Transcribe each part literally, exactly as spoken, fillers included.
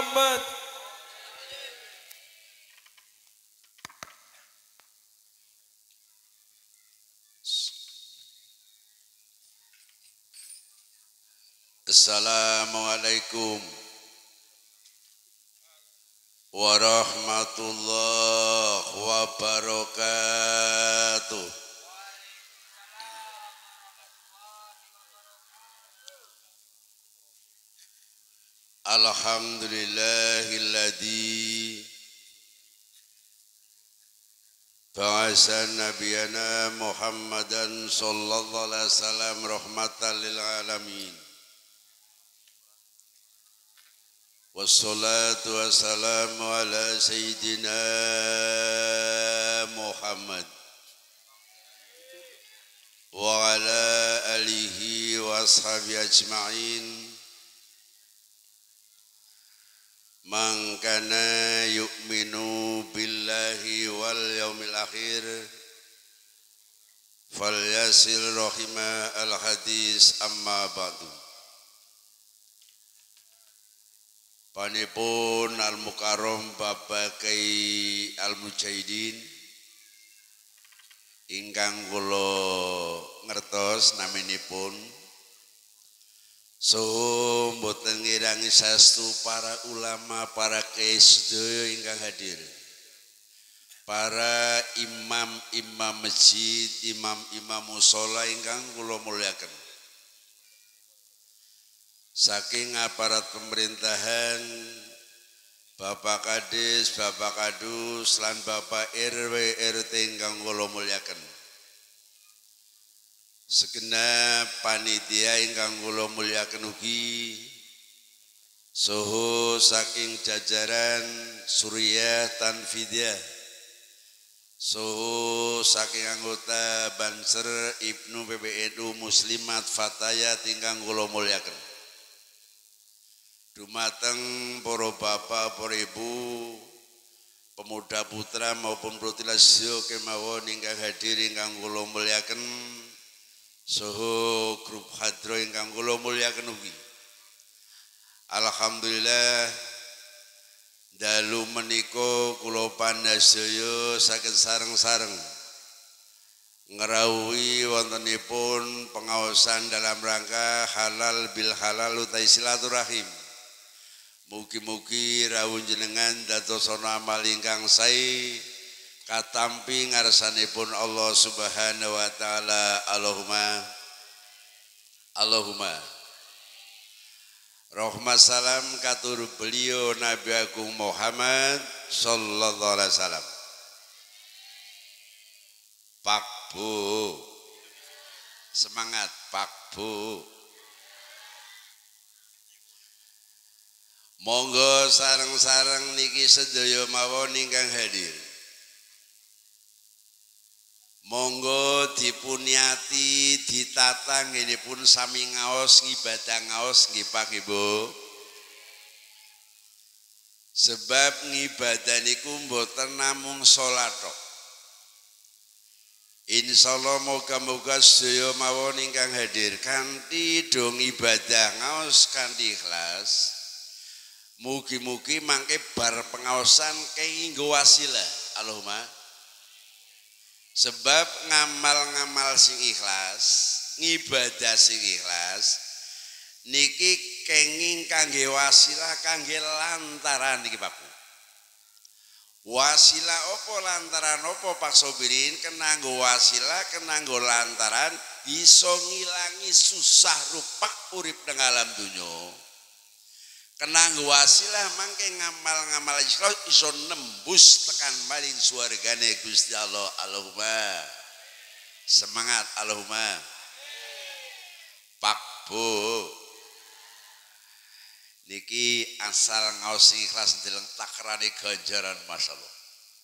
Muhammad. Assalamualaikum warahmatullahi wabarakatuh. Alhamdulillahilladzi ba'asa nabiyana Muhammadan sallallahu alaihi wasallam rahmatan lil alamin. Wassalatu wassalamu ala sayyidina Muhammad wa ala alihi wa ashabihi ajma'in. Man kana yu'minu billahi wal yaumil akhir falyasil rahima al hadis amma ba'du. Panipun al-mukarram Bapak Kyai Al-Mujahidin ingkang kula ngertos naminipun saha mboten ngirangi saestu para ulama, para kyai sedaya ingkang hadir, para imam-imam masjid, imam-imam mushola ingkang kula muliaken, saking aparat pemerintahan, Bapak Kades, Bapak Kadus, lan Bapak R W R T ingkang kula mulyaken, segenap panitia ingkang kula mulyaken ugi, saha saking jajaran Surya Tanfidiyah, saha saking anggota Banser Ibnu P B N U Muslimat Fatayat ingkang kula mulyaken. Dumateng para bapak, para ibu, pemuda putra maupun prutilasya kemawon ingkang hadir ingkang kula mulyaken, saha grup hadro ingkang kula mulyaken ugi. Alhamdulillah dalu menika kula pandhasaya saged sareng-sareng ngerawuhi wontenipun pengaosan dalam rangka halal bil halal utai silaturahim. Mugi-mugi rawuh jenengan dadosana amal ingkang sae katampi ngarsanipun Allah Subhanahu wa taala. Allahumma Allahumma rahmat salam katur beliau Nabi Agung Muhammad sallallahu alaihi wasallam. Pak Bu, semangat Pak Bu. Monggo sareng-sareng niki sedaya mawon ingkang hadir. Monggo dipuniati ditata ngenipun sami ngaos ngibadah ngaos nggih Pak Ibu. Sebab ngibadah niku mboten namung salat tok. Insyaallah moga-moga sedaya mawon ingkang hadir kanthi dong ibadah ngaos kanthi ikhlas. Mugi-mugi mangke bar pengaosan kenginggo wasilah. Allahumma. Sebab ngamal-ngamal sing ikhlas, ngibadah sing ikhlas niki kenging kangge wasilah kangge lantaran niki Pak. Wasilah opo lantaran opo Pak Sobirin, kenanggo wasilah kenanggo lantaran iso ngilangi susah rupak urip nang alam dunya. Kenanggo wasilah mangke ngamal-ngamal ikhlas iso nembus tekan maring swargane Gusti Allah. Allahumma semangat. Allahumma Pak Bu niki asal ngaos ikhlas ndeleng takrane ganjaran masyaallah.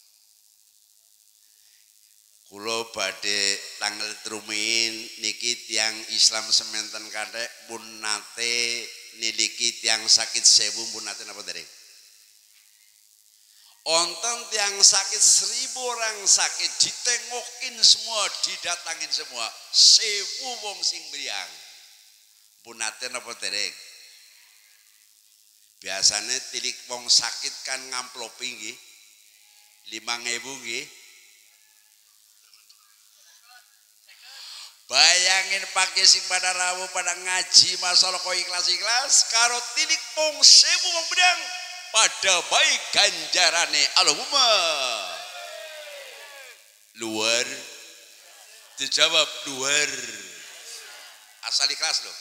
Kula badhe tanggal trumin niki tiang Islam sementen kathek pun nate niliki tiang sakit sewu pun nate napa dereng. Onten tiang sakit seribu orang sakit ditengokin semua, didatangin semua, sewu wong sing mriyang. Pun nate napa dereng. Biasanya tilik wong sakit kan ngamplopi nggih. lima ribu nggih. Bayangin pakai sing pada rawuh pada ngaji masalah kok ikhlas-ikhlas karo tilik wong sewu wong bedang pada baik ganjarane Allahumma. Luar dijawab luar. Asal ikhlas loh.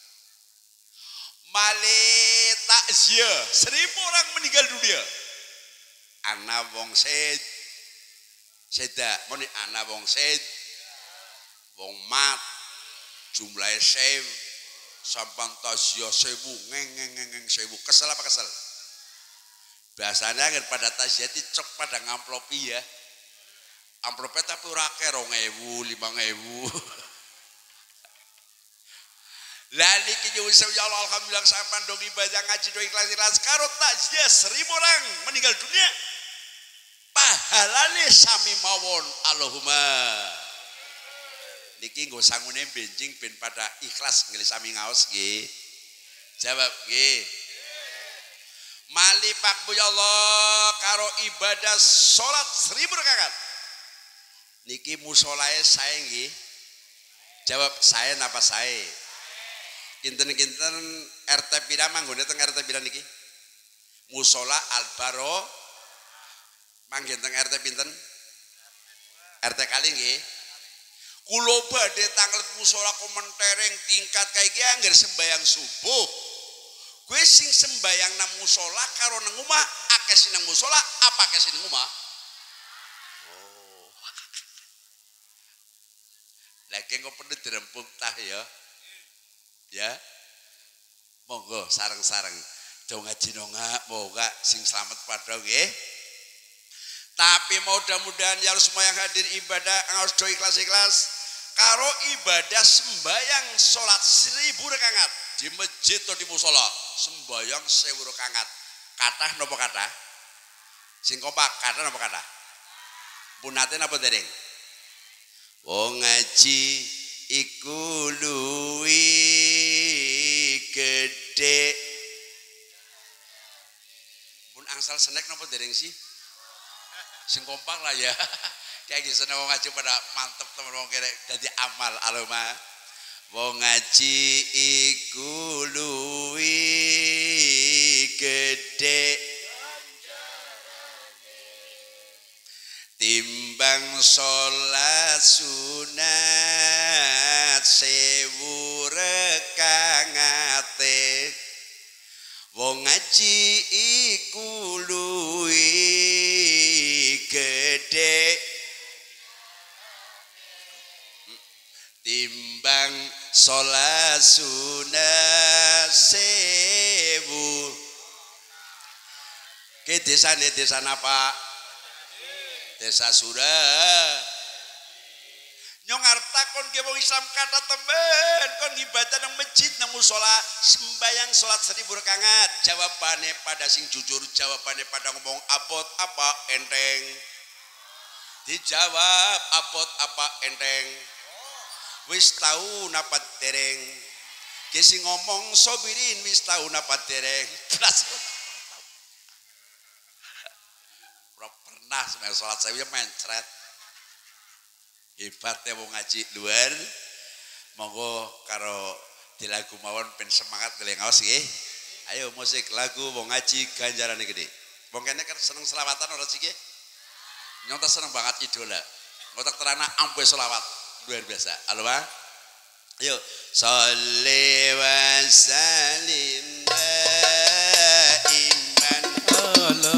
Male takziah seribu orang meninggal dunia. Ana wong sed seda moni ana wong sed wong mat jumlahe sewu sampan takziah sewu ngeng ngeng ngeng sewu kesel apa kesel? Biasanya kan pada takziah dicok pada ngamplopi ya. Amplopnya tapi ora akeh dua ribu, lima ribu. Lah niki nyuwun sewu ya Allah alhamdulillah sampean dong ibadah ngaji dong ikhlas-ikhlas karo takziah seribu orang meninggal dunia. Pahalane sami mawon Allahumma. Niki nggo sangune benjing ben pada ikhlas nggih sami ngaos nggih. Jawab nggih. Mali Pak Bu ya Allah karo ibadah salat seribu rakaat. Niki musolae sae nggih. Jawab sae napa sae? Kinten-kinten R T pira manggone teng R T pira niki? Musola Albaro manggen teng R T pinten? R T kali nggih. Kula badhe tanglet musola komentereng tingkat kae iki angger sembayang subuh. Kowe sing sembayang nang musola karo nang omah akeh sing nang musola apa akeh sing nang omah? Oh. Lagi kok perlu dirempuk tah ya. Ya, monggo sareng-sareng do ngaji nonga moga sing slamet padha nggih. Tapi mudah-mudahan ya semua yang hadir ibadah harus do ikhlas-ikhlas karo ibadah sembayang salat seribu rakaat di masjid atau di musola sembayang sewu rakaat. Kathah napa kathah? Sing kompak kathah napa kathah? Punate napa dereng? Wong ngaji iku luwih gedhe. Pun angsal senek napa dereng sih? Sing kompak lah ya. Kayak gitu seneng wong ngaji pada mantep temen wong kene dadi amal aloma. Wong ngaji iku luwih gedhe timbang sholat sunat sewu rekangate. Wong ngaji iku luwih gedhe timbang sholat sunat sewu. Ke desa ne desa napa? Desa Surah. Nyong arep takon ge wong Islam kata temben kon ibadah nang masjid nang musala sembayang salat seribu rakaat. Jawabane pada sing jujur, jawabane pada ngomong apot apa enteng. Dijawab apot apa enteng. Wis tau napa dereng. Ge sing ngomong sobirin wis tau napa dereng. Pernah sembahyang salat saya mencret. Hebat ya mau ngaji luar. Monggo karo di lagu mawon pen semangat geleng awas nggih. Ayo musik lagu mau ngaji ganjarane gede. Wong kene kan seneng selawatan ora sih nggih? Nyontos seneng banget idola. Ngotak terana ampe selawat luar biasa. Halo Bang. Ayo sholli wa sallim iman Allah.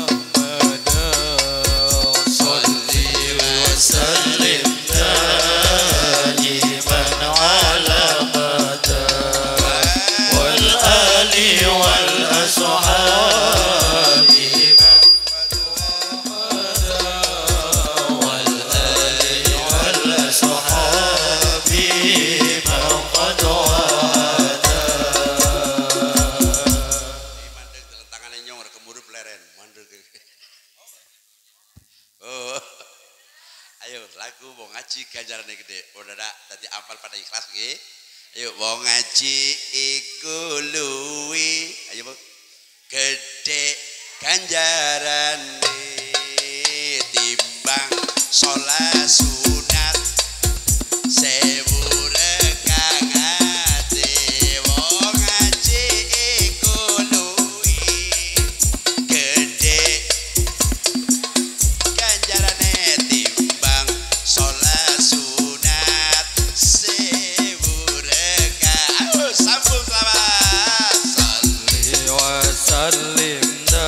Ganjaran gede, udah dak tadi apal pada ikhlas nggih. Ayo wong ngaji iku luwi. Ayo Bu. gede ganjarane timbang sholat sunat sewu rekang ate wong ngaji iku luwih gede ganjarane timbang sholat sunat sewu rekang. Ayo sambung selamat salli wa sallim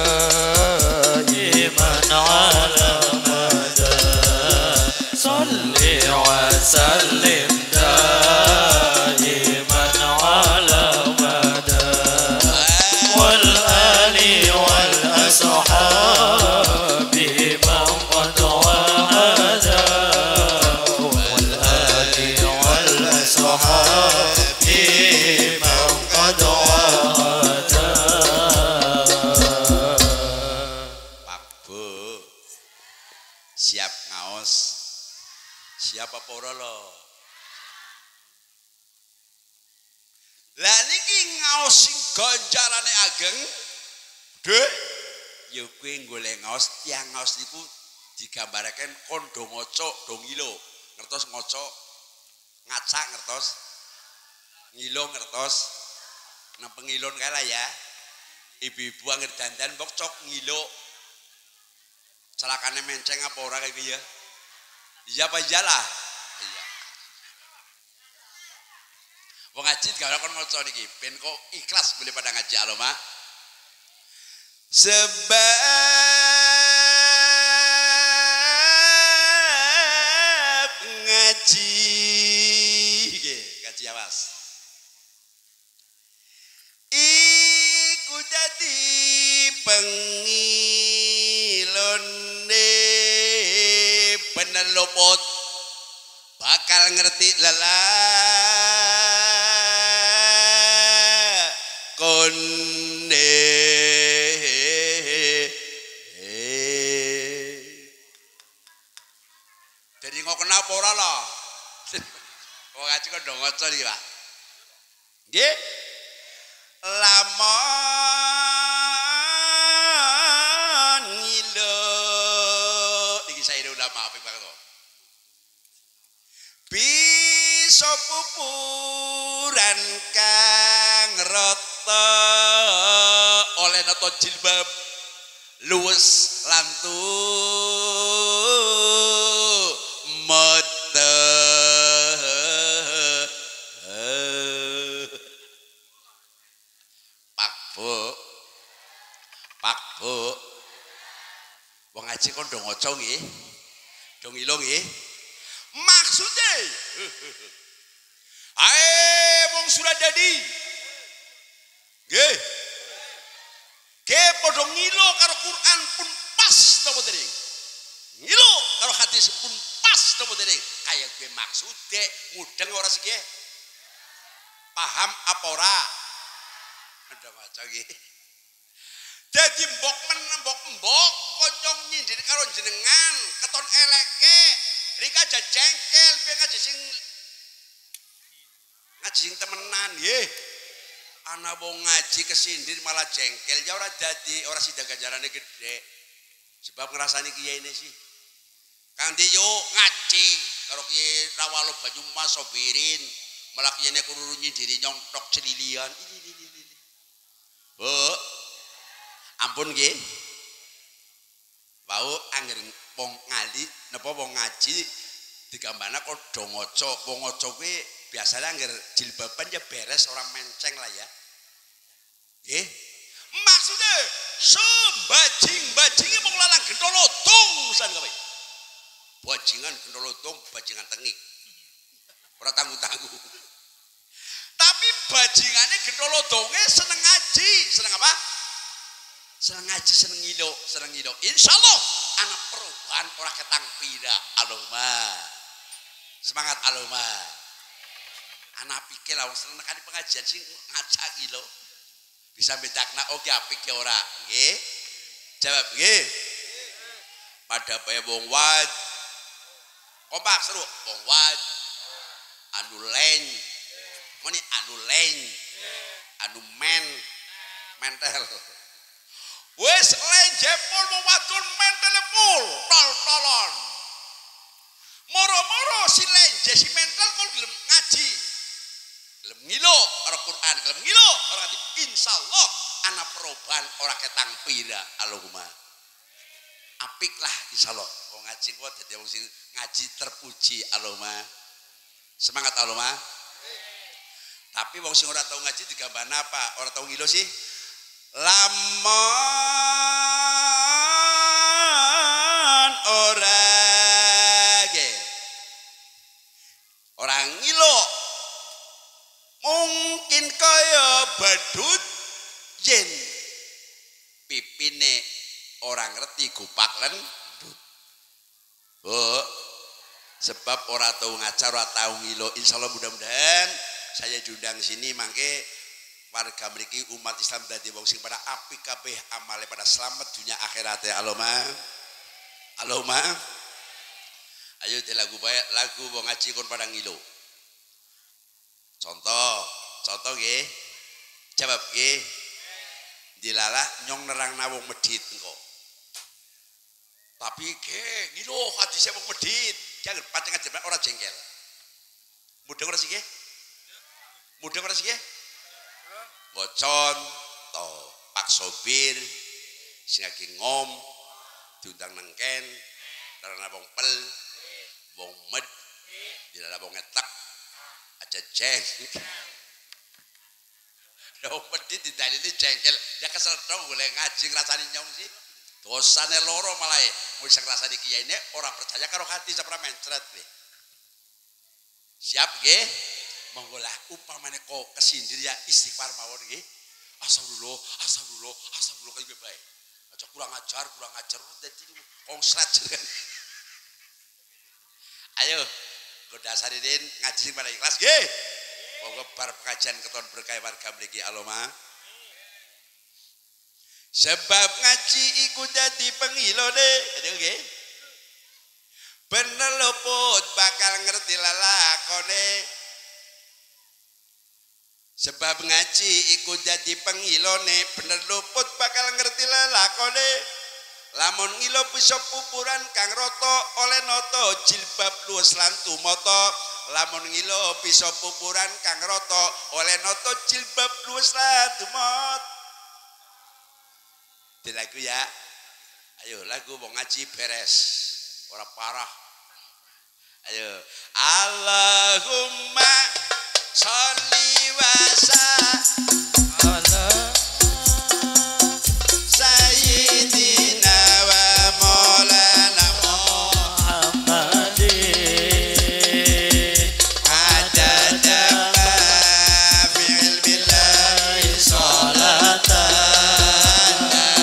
daiman ala mada salli wa sallim daiman ala mada wal ali wal ashabi man qad wahada wal ali wal ashabi man qad wahada. Pak Bu siap ngaos siap apa ora lo? Lah niki ngaos sing ganjarane ageng Dek ya kowe golek ngaos tiang ngaos niku digambaraken kon do ngoco do ngilo ngertos ngoco ngacak ngertos ngilo ngertos nang pengilon kala ya ibu-ibu angger dandan mbok cok ngilo celakane menceng apa ora kayak ya iya apa iyalah iya wong ngaji gak kon maca niki ben kok ikhlas boleh pada ngaji aloma sebab ngaji nggih ngaji awas iku dadi pengilone bener lopot bakal ngerti lala konde jadi kok kenapa ora lho kok ngaji kok ndong ngaca iki Pak nggih lamun ngilo iki saire ulama apik banget kok bisa pupuran kang rata oleh nata jilbab luwes lantu mata Pak Bu Pak Bu wong ngaji kon do ngaca nggih do ngilo nggih maksudnya ae wong Suradadi nggih ke padha ngilo karo Quran pun pas napa dereng ngilo karo hadis pun pas napa dereng kaya kowe maksude mudeng ora sih nggih paham apa ora ada maca nggih dadi mbok men mbok mbok konyong nyindir karo jenengan keton eleke rika aja jengkel piye ngaji sing ngaji sing temenan nggih ana wong ngaji kesindir malah jengkel ya ora dadi ora sida ganjarane gede sebab ngrasani kiyaine sih Kang Diyo ngaji karo Kiai Rawalo Banyumas Sobirin malah kiyane kururu nyindiri nyontok celilian Bu ampun nggih wau angger wong ngali napa wong ngaji digambana kok do ngoco wong ngoco kuwi biasane angger jilbaban ya beres orang menceng lah ya nggih maksudnya sembajing-bajinge wong lanang gentolotong san kowe bajingan gentolotong bajingan tengik ora tanggu-tanggu tapi bajingane gentolodonge seneng ngaji seneng apa seneng ngaji seneng ngilo seneng ngilo insyaallah ana perubahan ora ketang pira aloma semangat aloma ana pikir lah seneng kali pengajian sing ngajak ngilo bisa bedakna oke apik ya ora nggih jawab nggih pada bae wong wad kompak seru wong wad anu leng moni anu leng anu men mentel Wis lenjepul wadon mentele pul tol-tolon. Moro-moro si lenje si mental kok gelem ngaji. Gelem ngilo ora Quran, gelem ngilo ora ngaji. Insyaallah ana perubahan ora ketang pira Allahumma. Apik lah insyaallah. Wong ngaji kok dadi wong sing ngaji terpuji Allahumma. Semangat Allahumma. Tapi wong sing ora tau ngaji digambar apa? Ora tau ngilo sih. Lamun ora ge. Orang ngilo mungkin kaya badut yen pipine orang ngerti gupak lan oh sebab ora tahu ngajar ora tahu ngilo insyaallah mudah-mudahan saya diundang sini mangke warga mriki umat Islam dadi wong sing pada apik kabeh amale pada selamat dunia akhirat ya Allahumma Allahumma ayo te lagu bae lagu wong ngaji kon pada ngilo contoh contoh nggih jawab nggih dilala nyong nerang nawung medit engko tapi ke ngilo hadise wong medit jangan pancen ngaji ora jengkel mudeng ora sih nggih mudeng ora sih nggih bocon to Pak Sobir sing lagi ngom diundang nengken karena wong pel wong med dilala wong ngetak aja jeng wong medit didalili jengkel ya kesel dong boleh ngaji ngrasani nyong sih dosane loro malah mung sing ngrasani kiyaine ora percaya karo hati sapra mencret we siap nggih monggo lah upamane kok kesindir ya istighfar mawon nggih astagfirullah astagfirullah astagfirullah kaya bae aja kurang ajar kurang ajar dadi kongsret ayo nggo dasarin ngaji sing pada ikhlas nggih monggo bar pengajian keton berkah warga mriki Allahumma sebab ngaji iku dadi pengilone nggih bener luput bakal ngerti lalakone sebab ngaji iku dadi pengilone bener luput bakal ngerti lalakone lamun ngilo bisa pupuran kang rata oleh noto jilbab luwes lan tumata lamun ngilo bisa pupuran kang rata oleh noto jilbab luwes lan tumata di lagu ya ayo lagu mau ngaji beres ora parah ayo Allahumma sholli wa sallim ala sayyidina wa maulana Muhammadin adada ma fi ilmillahi salatan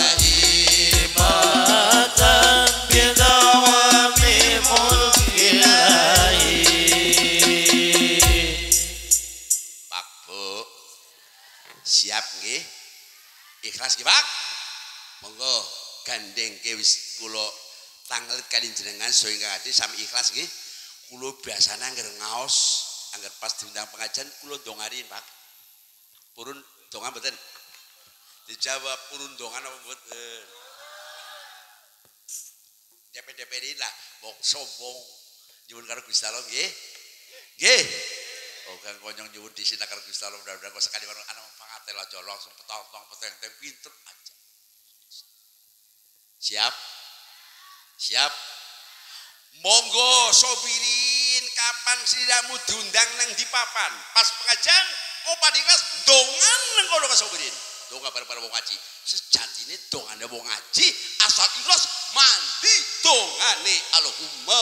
daimatan bidawami mulkillahi Pak Bu siap nggih ikhlas nggih Pak monggo gandeng ke wis kula tanglet kali jenengan sehingga ati sami ikhlas nggih kula biasane angger ngaos angger pas diundang pengajian kula ndongarin Pak purun donga mboten dijawab purun dongan apa mboten D P D P R lah wong sombong nyuwun karo Gusti Allah nggih nggih oh kan konyong nyuwun disin karo Gusti Allah mudah-mudahan kok sekali ana pangatel aja langsung petong-petong peteng-peteng pinter aja siap siap monggo sobirin kapan siramu diundang nang di papan pas pengajian opa dikas dongan nang kono kasobirin donga bareng-bareng wong ngaji sejatine dongane wong ngaji asal ikhlas mandi dongane Allahumma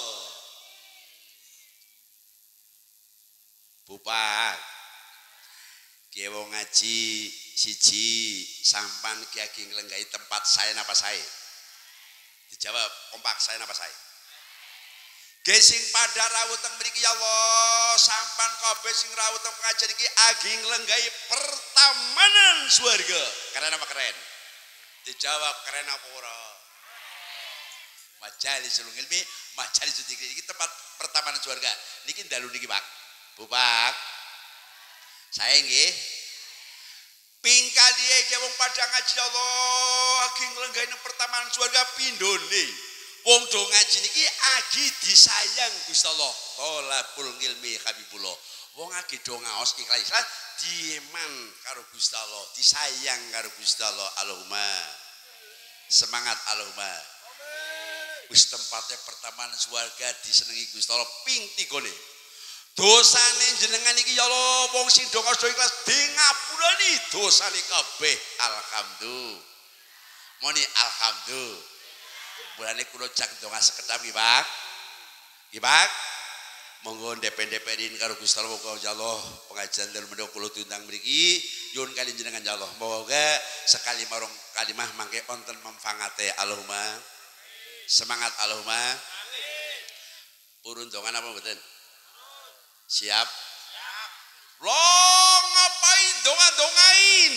Bupak kiye wong ngaji siji sampan kiai nglenggahi tempat saya napa saya dijawab kompak saya napa saya gesing pada rawuh teng mriki ya Allah sampan kabeh sing rawuh teng pengajian iki agi nglenggahi pertamanan swarga keren apa keren dijawab keren apa ora majalisul ilmi majalis dzikir iki tempat pertamanan swarga niki dalu niki Pak Bupak saya nggih Ping kali iki wong padha ngaji Allah agi nglenggahi pertamaan surga pindhone. Wong do ngaji niki agi disayang Gusti Allah. Tolabul ilmi habibullah. Wong agi do ngaos ikhlas dieman karo Gusti Allah, disayang karo Gusti Allah. Allahumma semangat Allahumma. Wis tempatnya pertamaan surga disenengi Gusti Allah ping tigone. Dosane jenengan iki ya Allah wong sing do ngaos ikhlas di ngapurani dosane kabeh. Alhamdulillah. Moni alhamdulillah. Mulane kula jak donga sekedap iki, Pak. Iki, Pak. Monggo ndep-ndeperin karo Gusti Allah muga ya Allah pengajian dalem menika kula diundang mriki nyuwun kali jenengan ya Allah. Moga sekali marung kalimah mangke wonten manfaate. Allahumma semangat Allahumma. Amin. Purun dongan apa mboten? Siap? Siap. Lo ngapain donga-dongain?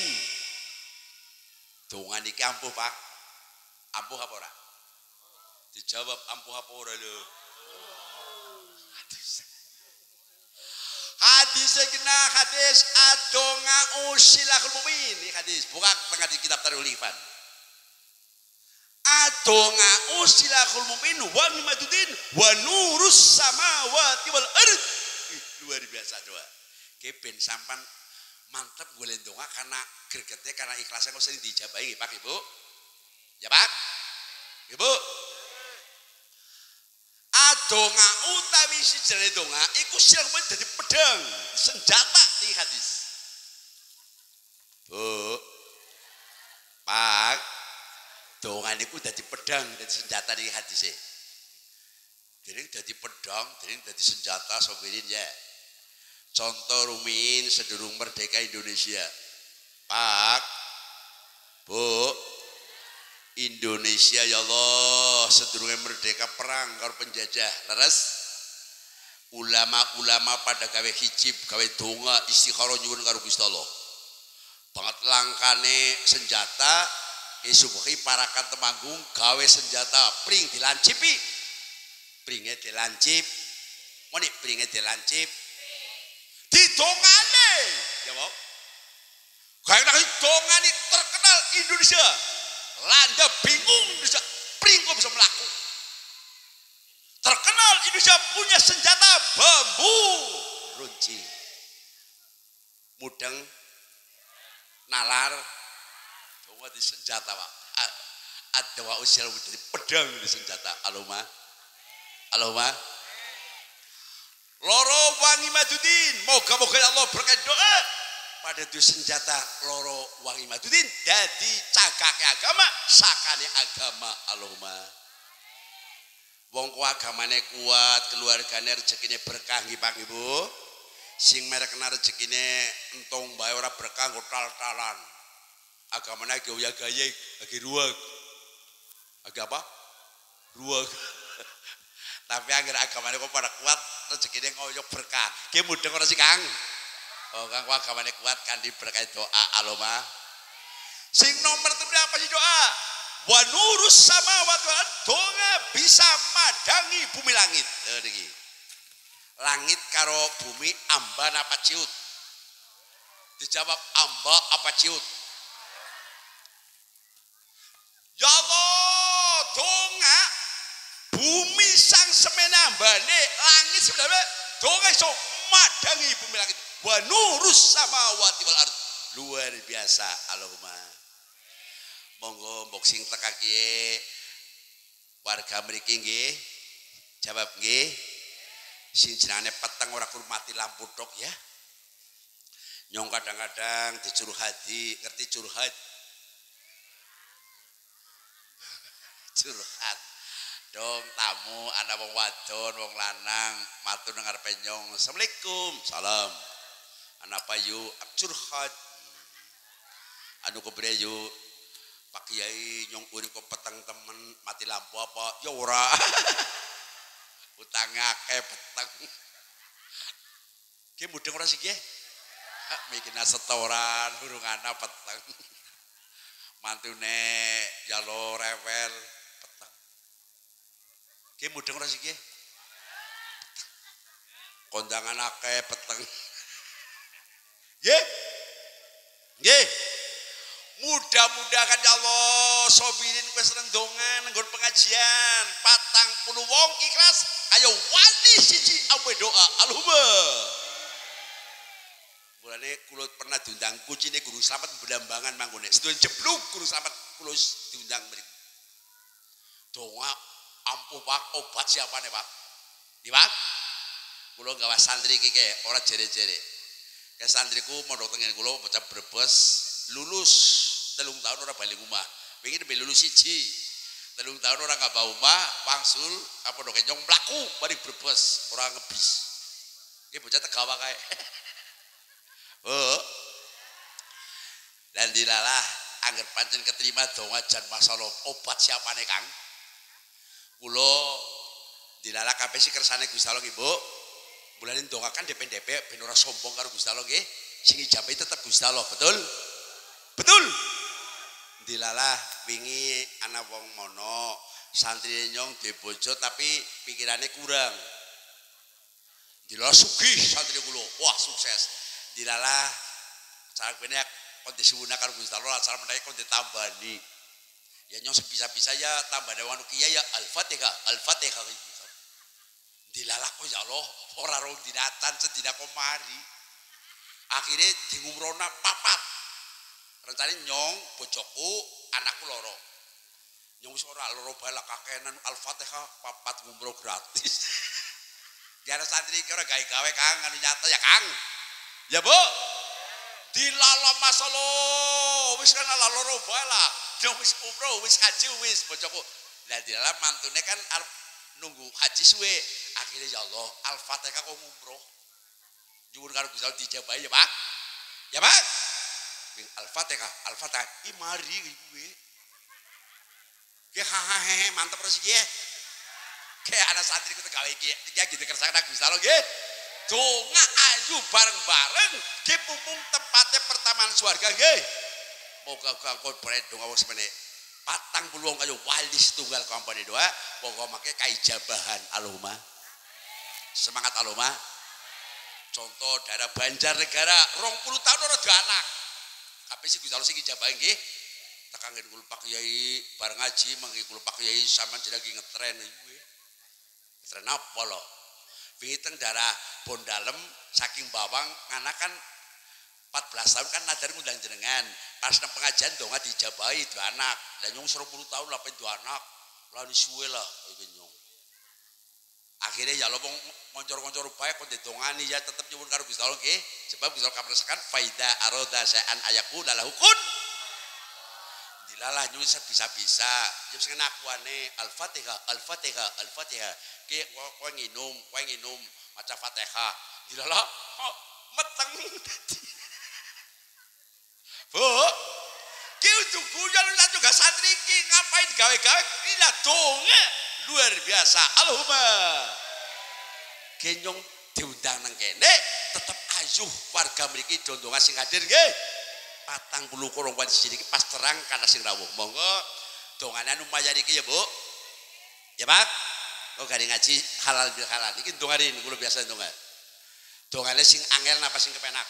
Dongan iki ampuh, Pak. Ampuh apa ora? Dijawab ampuh apa ora lho. Hadis. Hadis kena hadis adonga usilahul mumin. Ini hadis buka tengah di kitab Tarihul Ifan. Adonga usilahul mumin wa nimadudin wa nurus samawati wal ard. Luar biasa doa. Kepen sampan mantep golek donga karena gregete karena ikhlasnya kok sering dijabahi Pak Ibu. Ya Pak. Ibu. Adonga utawi sijane donga iku sing dadi pedang, senjata di hadis. Bu. Pak. Donga niku dadi pedang, dadi senjata di hadise. Jadi dadi pedang, jadi dadi senjata sobirin ya. Contoh rumin sedurung merdeka Indonesia. Pak. Bu. Indonesia ya Allah sedurunge merdeka perang karo penjajah. Leres? Ulama-ulama pada gawe hijib, gawe donga istikharah nyuwun karo Gusti Allah. Banget langkane senjata isubuhi parakan Temanggung gawe senjata pring dilancipi. Pringe dilancip. Moni pringe dilancip. Didongane. Ya, Pak. Gawe dongane terkenal Indonesia. Landa bingung bisa pringko bisa melaku. Terkenal Indonesia punya senjata bambu runcing. Mudeng nalar bawa di senjata Pak. Ada wa usil dari pedang di senjata. Allahumma Allahumma loro wangi madudin. Moga-moga Allah berkat doa pada itu senjata loro wangi madudin dadi cagake agama sakane agama. Allahumma wong ku agamane kuat keluargane rezekine berkah nggih Pak Ibu. Sing merek kena rezekine entong bae ora berkah nggo tal-talan. Agamane ge ya gaye lagi ruweg. Agak apa? Ruweg. Tapi agar agamane kok pada kuat rezekine ngoyo berkah. Ki mudeng ora sih Kang? Oh Kang agamane kuat kan diberkahi doa. Allahumma sing nomor tiga apa sih doa? Wa nurus samawati wal ard. Doa bisa madangi bumi langit. Lho niki. Langit karo bumi amban apa ciut? Dijawab amba apa ciut? Ya Allah, donga bumi sang semena ambane langit sebenarnya donga iso madangi bumi langit. Wa nurus samawati wal ard. Luar biasa. Allahumma monggo mbok sing teka kiye warga mriki nggih jawab nggih. Sing jenenge peteng ora kudu mati lampu tok ya. Nyong kadang-kadang dicurhati, ngerti curhat? Curhat. Dong tamu ana wong wadon, wong lanang matur nang ngarepe nyong. Assalamualaikum. Salam. Ana payu curhat. Anu kebriyo Pak Kiai nyong urip kok peteng temen mati lampu apa? Ya ora. Utang akeh peteng. Ki mudeng ora sih ki? Mikina setoran urung ana peteng. Mantune ya lo rewel peteng. Ki mudeng ora sih ki? Kondangan akeh peteng. Nggih. Nggih. Mudah-mudahan ya Allah sobirin kowe seneng dongan nggon pengajian patang puluh wong ikhlas ayo wali siji awe doa Allahumma. Mulane kula pernah diundang kucine Guru Slamet Belambangan manggone. Sedulur jebluk Guru Slamet kula diundang mriku. Donga ampuh Pak obat siapane Pak? Di Pak. Kula gawa santri iki kek ora jere-jere. Ke santriku mondok tengen kula bocah Brebes lulus telung tahun ora balik omah. Pengen be lulus siji. Telung tahun ora ngabah omah, wangsul apa ndok nyong mlaku mari Brebes ora ngebis. Iki bocah Tegawa kae. Oh. Dan dilalah angger pancen keterima donga jan masalah obat siapane Kang. Kula dilalah kabeh sing kersane Gusti Allah nggih, Bu. Mulane ndongakan D P D P ben ora sombong karo Gusti Allah nggih. Sing ijabahi tetep Gusti Allah, betul? Betul. Dilalah wingi ana wong mono santri nyong duwe bojo tapi pikirane kurang. Dilalah sugih santri kula. Wah, sukses. Dilalah cara kene kon disuwuna karo Gusti Allah cara meneh kon ditambani. Ya nyong sebisa-bisa ya tambane wanu kiai ya Al-Fatihah, Al-Fatihah. Dilalah kok ya Allah ora rong dinatan sedina komari. Akhire diumrona papat. Rencane nyong bojoku anakku loro. Nyong wis ora loro bae lah kakenan Al-Fatihah papat ngumroh gratis. Gara santri iki ora gawe-gawe Kang anu nyata ya Kang. Ya Bu. Dilalah masalah wis kan loro bae lah. Nyong wis umroh wis haji wis bojoku. Lah dilalah mantune kan arep nunggu haji suwe. Akhirnya ya Allah Al-Fatihah kok ngumroh. Nyuwun karo Gusti Allah dijabahi ya Pak. Ya Pak. Al-Fatihah, Al-Fatihah. I mari kuwi. Ki hahahe mantep terus iki. Kayak anak santri ku tegawe iki. Iki gitu kersane Gusti Allah nggih. Donga ayu bareng-bareng ki mumpung tempatnya pertamaan swarga nggih. Moga-moga kok brand donga wong semene. Patang puluh wong ayo wali setunggal kampane doa. Pokoke make kaijabahan Allahumma. Semangat Allahumma. Contoh daerah Banjarnegara rong puluh tahun ora duwe anak. Kabeh sing Gusti Allah sing ijabahi nggih. Tekan ngene kula Pak Kyai bareng ngaji mangke kula Pak Kyai sampean jeneng lagi ngetren kuwi. Ngetren apa lho? Wingi teng daerah Bondalem saking Bawang anak kan empat belas tahun kan nadar ngundang jenengan. Pas nang pengajian donga dijabahi duwe anak. Lah nyong rong puluh tahun lapen duwe anak. Lah suwe lah iki nyong. Akhirnya ya lo ngoncor-ngoncor bae kon ditongani ya tetep nyuwun karo Gusti Allah nggih. Sebab Gusti Allah kamresakan faida aroda sa'an ayakuna lahu kun. Dilalah nyuwun bisa-bisa. Yo sing ngakuane Al-Fatihah, Al-Fatihah, Al-Fatihah. Ki kowe nginum, kowe nginum maca Fatihah. Dilalah oh, meteng dadi. Bu, ki ujug guyon lan juga santri iki ngapain gawe-gawe ila donga. Luar biasa. Allahumma. Genyong diundang nang kene tetep ayuh warga mriki dondongan sing hadir nggih. patang puluh korong wan siji iki pas terang kana sing rawuh. Monggo dongane lumayan iki ya, Bu. Ya, Pak. Kok gari ngaji halal bil halal. Iki dongane kula biasa dongan. Dongane sing angel napa sing kepenak?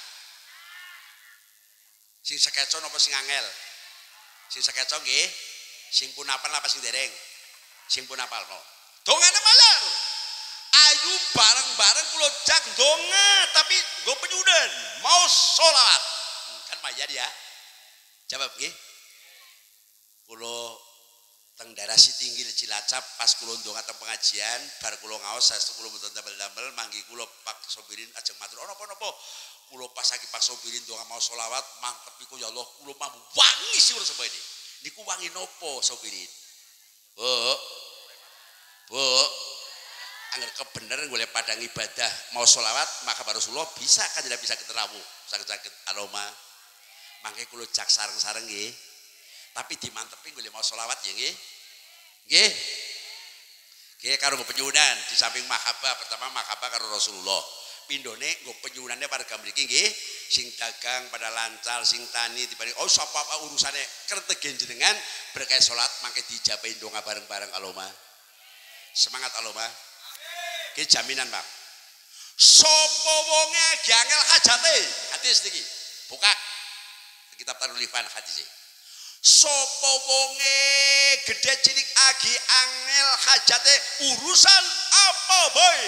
Sing sekecon apa sing angel? Sing sekecon nggih. Sing punapal apa sing dereng? Sing punapal no. Dongane malar. Ayu bareng-bareng kula jak donga tapi nggo penyudan, mau sholawat. Hmm, kan mayar ya. Jawab nggih. Kula teng daerah Sitinggil Cilacap pas kula ndonga teng pengajian bar kula ngaos saestu kula mboten damel-damel manggi kula Pak Sobirin ajeng matur ana apa-apa. Kula pas lagi Pak Sobirin ndonga mau sholawat mantep iku ya Allah kula mambu wangi siwur semene. Niku wangi nopo Sobirin? Bu. Bu. Angger kebenaran golek padang ibadah mau sholawat maka Rasulullah bisa kan tidak bisa keterawuh sakit-sakit aroma mangke kula jak sareng-sareng nggih tapi dimantepi golek mau sholawat ya nggih nggih nggih karo penyuwunan di samping mahabbah pertama mahabbah karo Rasulullah pindhone nggo penyuwunane warga mriki nggih sing dagang pada lancar sing tani dibanding oh sapa apa urusane kertegen jenengan berkah salat mangke dijabahi ndonga bareng-bareng aloma semangat aloma. Ki jaminan Pak. Sopo wonge diangel hajate. Hadis niki. Buka kitab Tarul Ifan hadis. Sopo wonge gede cilik agi angel hajate urusan apa boy?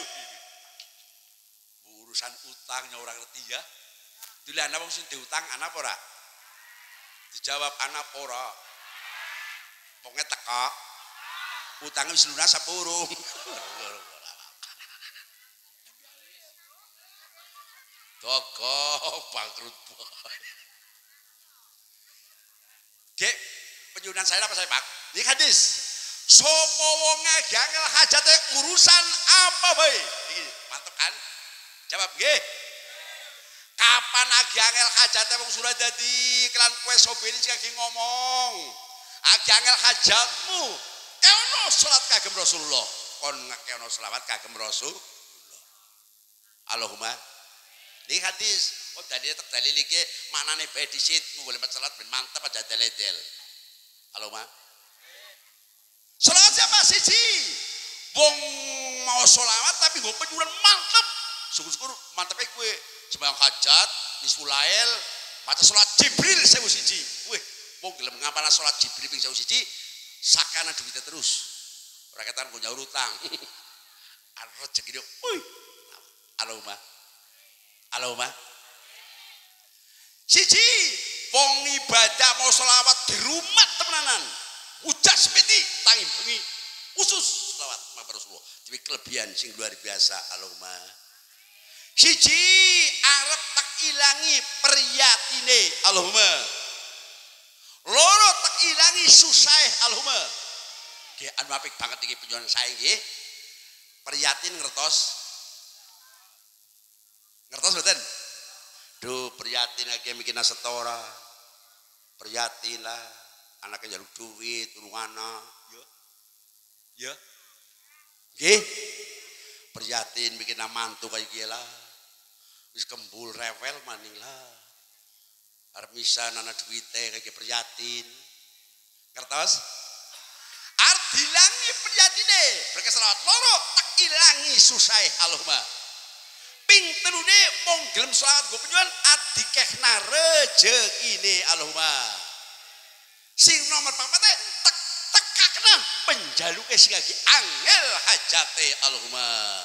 Urusan utangnya orang ngerti ya. Dulu anak wong sing diutang anak ora? Dijawab anak ora. Pokoknya teka. Utangnya wis lunas apa urung? Dogok bangkrut boy. Gek, penyunan saya apa saya Pak? Ini hadis. Sopo wonge gangel hajate urusan apa bae? Iki mantep kan? Jawab nggih. Kapan agi angel hajate wong surah dadi kelan kowe sobene sing lagi ngomong. Agi angel hajatmu keono salat kagem Rasulullah. Kon ngakeono selawat kagem Rasulullah. Allahumma. Ini hadis. Oh dalile tek dalil iki maknane bae disit boleh salat ben mantep aja deledel. Allahumma. Selawat siapa siji? Wong mau selawat tapi nggo penyuran mantep. Syukur-syukur mantepnya gue sembahyang hajat, nisful lail, maca salat Jibril sewu siji. Wih, wong gelem ngapalna salat Jibril ping sewu siji, sakana duwite terus. Ora ketan go nyaur utang. Arep rezeki yo. Wih. Allahumma. Allahumma. Siji, wong ibadah mau selawat di rumah temenanan. Ujas peti tangi bengi. Usus selawat mabar Rasulullah. Dewi kelebihan sing luar biasa. Allahumma. Siji arep tak ilangi priyatine. Allahumma. Loro tak ilangi susah. Allahumma. Nggih anu apik banget iki penyuwun sae nggih. Priyatin ngertos. Ngertos mboten? Duh priyatin lagi bikin setora. Priyatin lah. Anaknya jaluk duit, urung anak. Ya. Ya. Nggih. Priyatin bikin mantu kayak gila. Wis kembul rewel maning lah. Arep misan ana duwite kayak priyatin. Ngertos? Arep dilangi priyatine. Berke selawat loro tak ilangi susah Allahumma. Ping telune mong gelem selawat go penyuwun adikehna rezekine Allahumma. Sing nomor papat tek tekakna penjaluke sing lagi angel hajate Allahumma.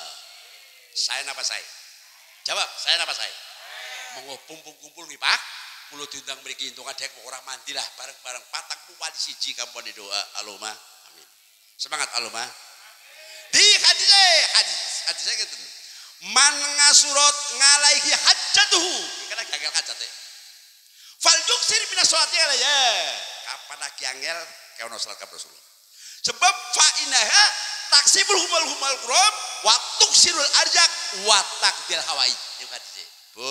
Saya napa saya? Jawab, saya napa saya? Monggo kumpul-kumpul nggih Pak. Kula diundang mriki entuk adek ora mandi lah bareng-bareng patang wali siji kampane doa Allahumma. Amin. Semangat Allahumma. Di hadis hadis hadis ngeten. Man ngasurat ngalaihi hajatuhu. Iki kan gagal hajate. Fal yuksir minas sholati alayya. Kapan lagi angel kaono salat ka Rasulullah. Sebab fa inaha taksibul humal humal qurab wa tuksirul arjak wa taqdil hawaij. Iki hadise. Bu.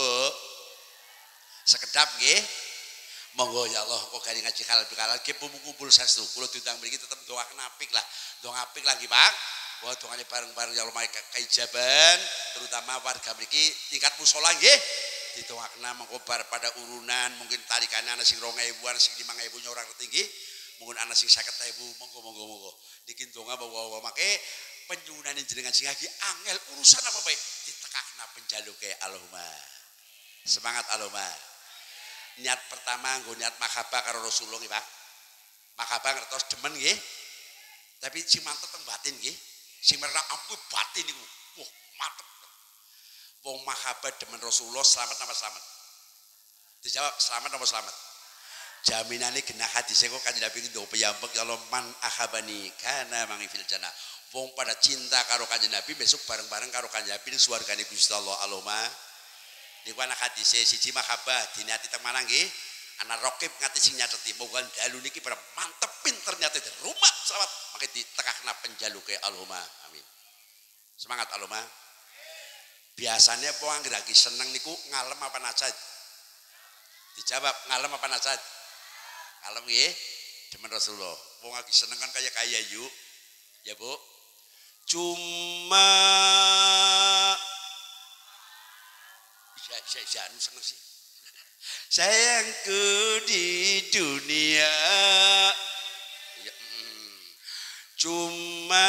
Sekedap nggih. Monggo ya Allah kok gani ngaji halal bihalal nggih kumpul saestu. Kula diundang mriki tetep doaken apik lah. Doa apik lagi Pak. Wah dongane bareng-bareng ya Allah kaijaban terutama warga mriki tingkat musala nggih ditongakna mengko bar pada urunan mungkin tarikane ana sing dua ribuan sing lima ribu nya orang ngerti nggih mungkin ana sing seket ribu monggo monggo monggo niki donga bawa make penyuwunan jenengan sing lagi angel urusan apa bae ditekakna penjaluke Allahumma. Semangat Allahumma. Niat pertama nggo niat mahabbah karo Rasulullah nggih Pak. Mahabbah ngertos demen nggih. Tapi sing mantep teng batin nggih. Sing merak ampun batin niku. Wah, mantep. Wong mahabbah demen Rasulullah selamat napa selamat? Dijawab selamat napa selamat? Jaminane genah hadise kok Kanjeng Nabi ndonga piyambak ya Allah man ahabani kana mangi fil jannah. Wong pada cinta karo Kanjeng Nabi besok bareng-bareng karo Kanjeng Nabi ning swargane Gusti Allah. Allahumma. Niku ana hadise siji mahabbah dinati teng manang nggih. Ana rokib ngati sing nyateti moga dalu niki pada mantep pinter nyateti rumah selawat maka ditekakna penjaluke Allahumma amin. Semangat Allahumma. Biasanya wong anggere lagi seneng niku ngalem apa najat? Dijawab ngalem apa najat? Ngalem nggih. Demen Rasulullah. Wong lagi seneng kan kaya kaya yuk. Ya Bu. Cuma ya ya ya anu seneng sih. Sayangku di dunia ya, mm, cuma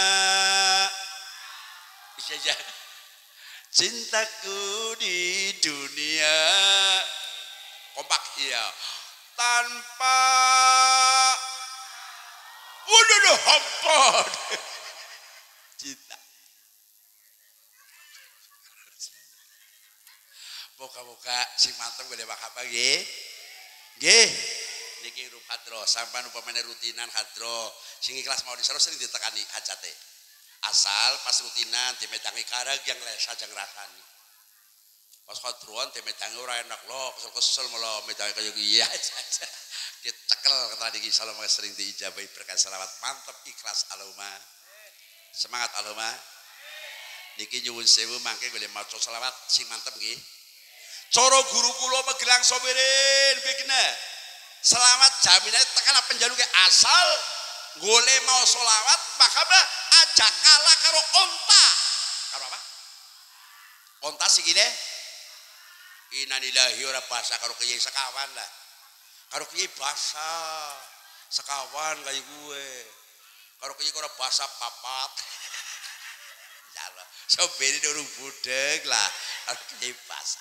saja cintaku di dunia kompak ya tanpa waduh hampir cinta. Moga-moga sing mantep gede bak apa nggih? Nggih. Niki rup hadro sampean upamane rutinan hadro sing ikhlas mau disaro sering ditekani hajate. Asal pas rutinan dimedangi kareg yang lesa jang rasani. Pas hadroan dimedangi ora enak lo, kesel-kesel malah medangi kaya iya aja. Dicekel kata niki salam sering diijabahi berkah selawat mantep ikhlas Allahumma. Semangat Allahumma. Niki nyuwun sewu mangke golek maca selawat sing mantep nggih. Cara guru kula Magelang Somirin bikne. Selamat jaminan tekan penjaluke asal golek mau selawat maka aja kalah karo onta. Karo apa? Onta sikine innalillahi ora basa karo kiye sekawan lah. Karo kiye basa sekawan kaya gue. Karo kiye ora basa papat. Ya Allah, sobene durung budeg lah. Karo kiye basa.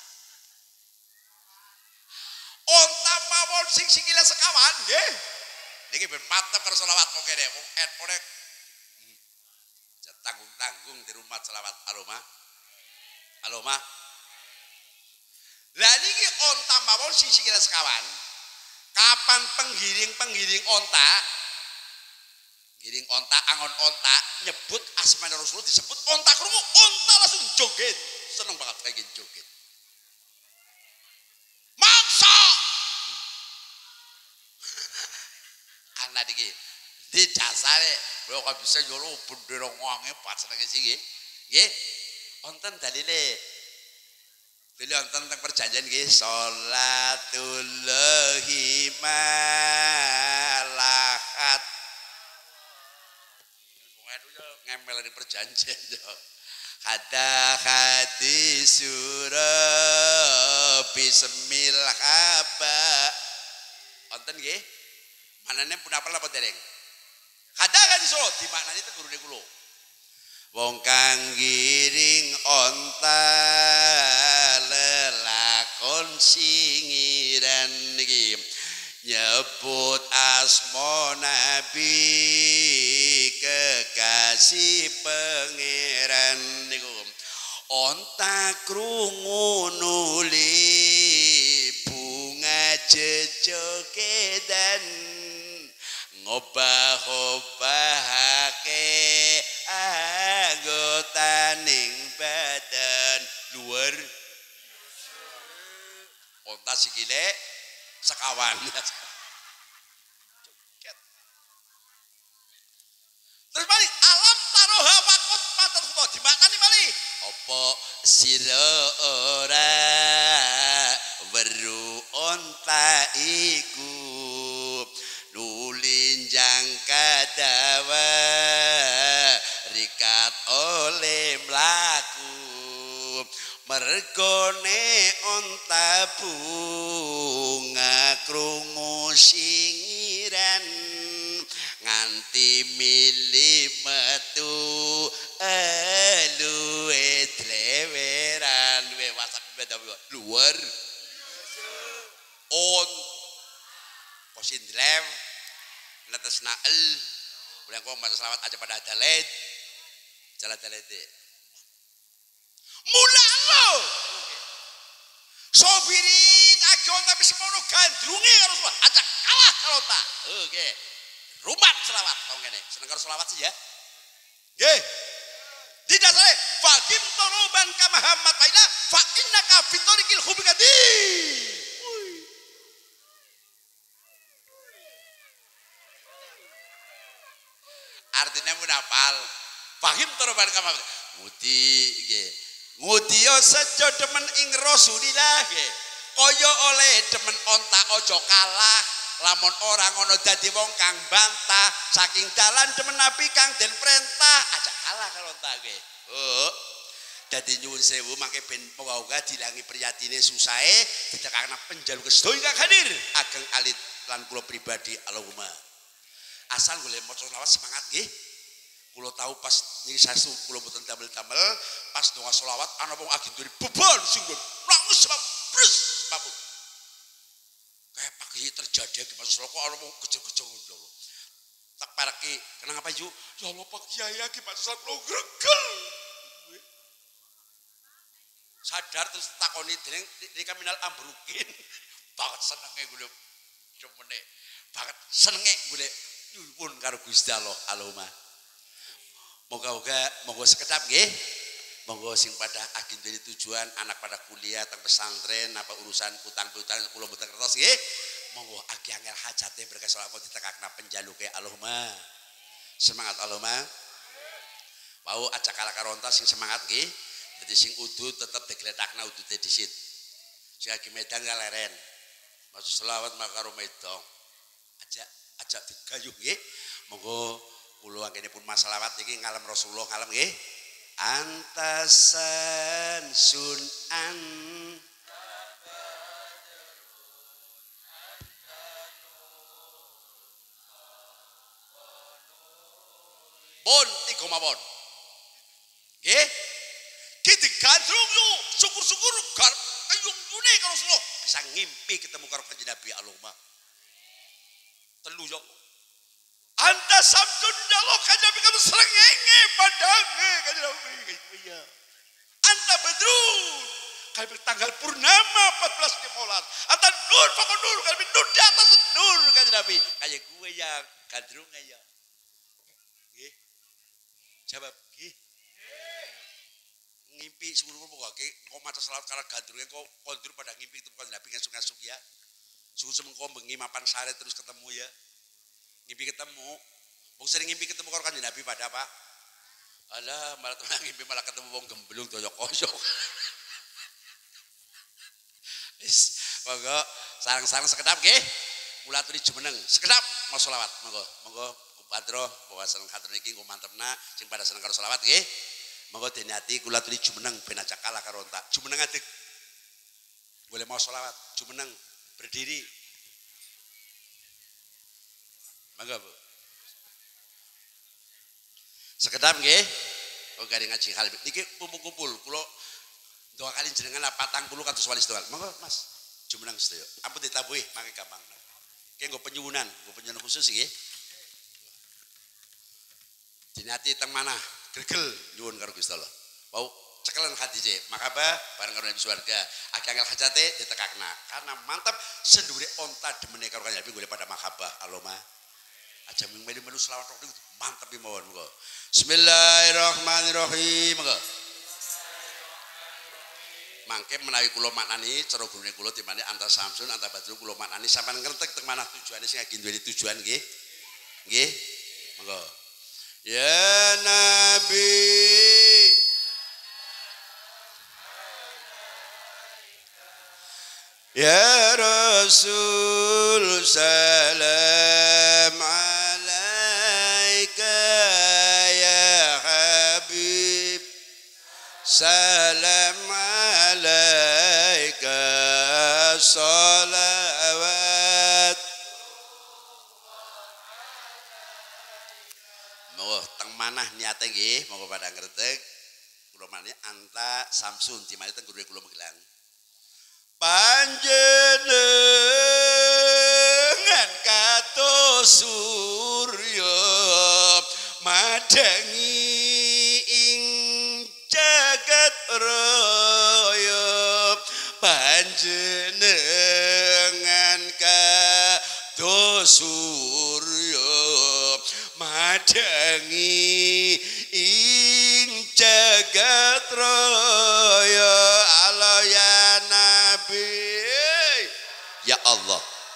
Onta mawon sing sikile sekawan nggih. Niki ben mantep karo selawat mong kene. Wong ene tanggung-tanggung di rumah selawat Aloma. Aloma. Lah niki onta mawon sing sikile sekawan. Kapan penggiring-penggiring onta giring onta angon onta nyebut asmane Rasulullah disebut onta krungu onta langsung joget. Seneng banget kayak joget. Mangsa anak iki di dasare lho kok bisa yo bendera ngonge pas senenge sih nggih. Nggih. Wonten dalile. Dalile wonten teng perjanjian nggih salatullahi malakat. Ngempel di perjanjian yo. Hada hadis surah bismil haba. Wonten nggih? Manane pun apa apa dereng? Hada hadis surah di maknane teng gurune kula. Wong kang giring onta lelakon singiran niki nyebut asma nabi kekasih pangeran niku onta krungu nuli bunga jejogedan ngobah-obahake anggotaning badan luar onta sikile sekawan. Terus balik alam taroha wakut pater suto di mana nih balik? Opo siro ora weru onta iku nulinjang kadawa rikat oleh mlaku mergone onta bunga krungu singiran nganti mili metu luwe dreweran luwe wasak beda luar on kosin drew letes nael ulang kong masa selawat aja pada daled jalan daled mulang lo sobirin agion tapi semono gandrungi harus ajak kalah kalau tak oke rumat selawat tau ngene seneng karo selawat sih ya nggih di dasare faqim toroban ka Muhammad faila fa innaka fitorikil khubikadi artinya mun hafal faqim toroban ka Muhammad ngudi nggih ngudiyo sejo demen ing Rasulillah nggih kaya oleh demen onta ojo kalah lamun ora ngono dadi wong kang bantah saking dalan demen nabi kang den perintah aja kalah karo onta nggih oh dadi nyuwun sewu mangke ben poga-oga dilangi priyatine susahe ditekan penjaluk sedaya kang hadir ageng alit lan kula pribadi Allahumma asal golek maca selawat semangat nggih kula tahu pas niki sasu kula boten tamel-tamel pas donga selawat ana wong ageng duri beban sing nangis sebab brus babuk kayak Pak Nggih terjadi Ki Mas Solo kok ana wong gejeng-gejeng lho. Tak pareki, kenapa Ju? Ya Allah Pak Kiai Ki Mas Solo gregel. Sadar terus takoni dening Rika Minal Ambrukin. Banget senenge gue cemene. Banget senenge gue nyuwun karo Gusti Allah. Allahumma. Moga-moga monggo sekedap nggih. Monggo sing pada ageng dari tujuan anak pada kuliah teng pesantren apa urusan utang-utang kula mboten kertos nggih. Monggo agi angel hajate berkah selawat ditekakna penjaluke Allahumma. Semangat Allahumma. Wau acak kala karonta sing semangat nggih. Jadi sing udut tetep digletakna udute disit. Sing agi medang galeren. Maksud selawat makaro medong. Ajak ajak digayuh nggih. Monggo kula anggenipun masalawat iki ngalem Rasulullah ngalem nggih. Antasan sunan Bon tiga mawon. Nggih. Ki digandrung yo syukur-syukur gar ayung yune karo Rasulullah bisa ngimpi ketemu karo Kanjeng Nabi Allahumma. Telu yo. Anta samsun dalok Kanjeng Nabi kamu srengenge padange Kanjeng Nabi. Iya. Anta badrun kalbi tanggal purnama empat belas Muharram. Anta nur pokok nur kalbi nur di atas nur Kanjeng Nabi. Kayak gue ya gandrung ya. Nggih. Jawab nggih. Ngimpi suruh pokoknya kau maca selawat karena gandrungnya kau kondur pada ngimpi itu bukan Nabi ngasuk-ngasuk ya. Suruh semengkau bengi mapan sare terus ketemu ya. Ngimpi ketemu. Wong sering ngimpi ketemu karo Kanjeng Nabi pada apa? Alah malah tenan ngimpi malah ketemu wong gemblung toyok-koyok. Wis, monggo sareng-sareng sekedap nggih. Kula aturi jumeneng. Sekedap mau selawat. Monggo, monggo Kupadro bawa seneng hatur niki nggo mantepna sing pada seneng karo selawat nggih. Monggo dene ati kula aturi jumeneng ben aja kalah karo entak. Jumeneng adek. Boleh mau selawat, jumeneng berdiri. Monggo Bu. Sekedap nggih. Oh gari ngaji hal niki kumpul-kumpul kula doa kali jenengan patang puluh kados wali sedaya. Monggo Mas, jumeneng sedaya. Ampun ditabuhi mangke gampang. Ki nggo penyuwunan, nggo penyuwun khusus nggih. Dinati teng manah, gregel nyuwun karo Gusti Allah. Wau cekelen hati je, makaba bareng karo Nabi swarga. Agak-agak hajate ditekakna. Karena mantap sendure onta demene karo Kanjeng Nabi golek pada makaba Allahumma. Aja melu-melu selawat tok mantep mawon monggo. Bismillahirrahmanirrahim. Monggo. Mangke menawi kula maknani cara gurune kula dimane anta samsun anta badru kula maknani sampean ngertek teng manah tujuane sing agi duwe tujuan nggih. Nggih. Monggo. Ya Nabi Ya Rasul salam alaika ya Habib salam alaika salawat monggo teng manah niate nggih monggo pada ngretek kula maneh anta samsun dimane teng guru kula Magelang panjenengan kados surya madangi ing jagat raya panjenengan kados surya madangi ing jagat raya Allah ya Ya Allah.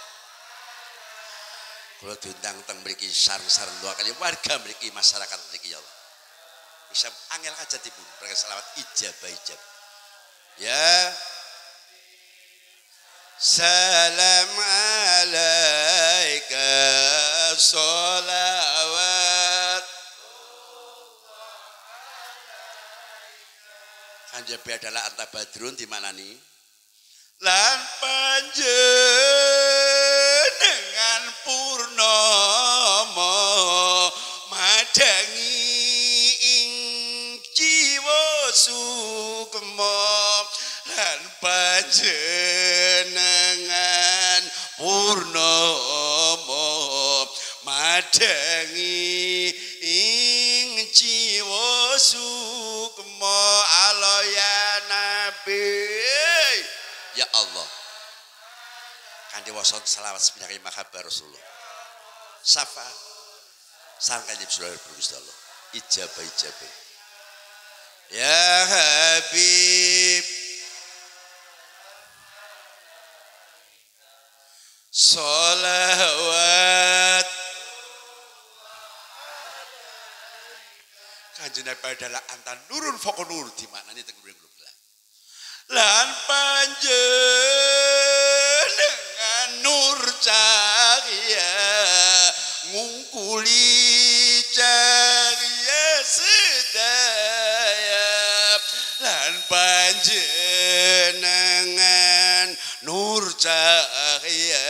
Kalau diundang teng mriki sareng-sareng dua kali warga mriki masyarakat mriki ya Allah. Bisa angel hajatipun berkah selawat ijabah ijab. Ya salam alaika sholawat Kanjeng adalah anta badrun di mana nih? Lan panjenengan purnama madangi ing jiwa sukma lan panjenengan purnomo madangi ing jiwa sukma alaya nabi. Ya Allah kanthi wason selawat bismillahirrahmanirrahim mahabbar Rasulullah safa sangkan jadi surah Gusti Allah ijabah ijabah ya Habib sholawat kanjeng Nabi adalah antan nurun foko nur di mana nih tenggur belum lan panjenengan nur cahaya ngungkuli cahaya sedaya lan panjenengan nur cahaya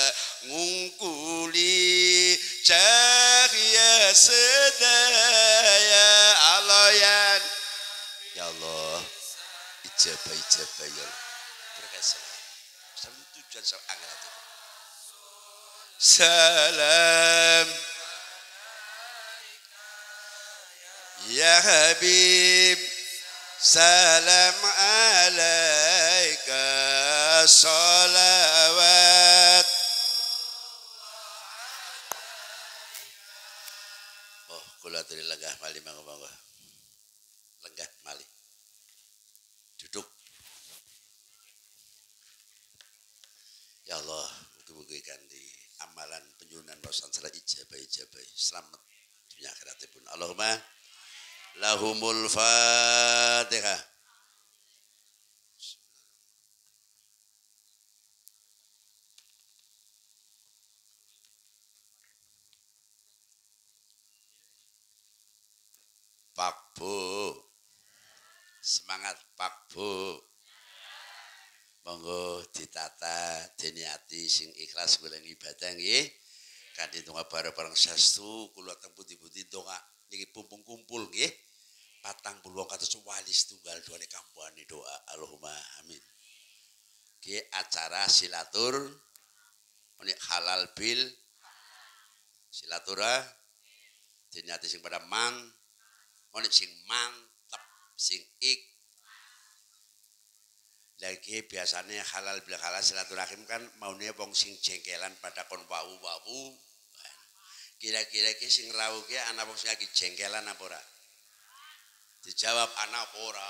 ngungkuli cahaya sedaya alayan ya Allah ijabah ijabah ya Allah berkasih sampai tujuan sampai angkat itu salam ya Habib salam alaika salawat oh kula tadi lenggah mali mangga-mangga lenggah mali duduk ya Allah mugi-mugi kanthi amalan penyunan rosan salat ijabah ijabah selamat dunia akhiratipun Allahumma lahumul fatihah. Pak Bu semangat Pak Bu monggo ditata diniati sing ikhlas golek ibadah nggih kanthi donga bareng-bareng sastu kula teng pundi-pundi donga niki pumpung kumpul nggih patang puluh kados wali setunggal doane kampane doa Allahumma amin nggih acara silatur menik halal bil silaturah diniati sing pada mang menik sing mantep sing ik lagi biasanya halal bil halal silaturahim kan maunya wong sing jengkelan pada kon wau-wau kira-kira ki sing rawuh ki ana wong sing lagi jengkelan apa ora dijawab ana apa ora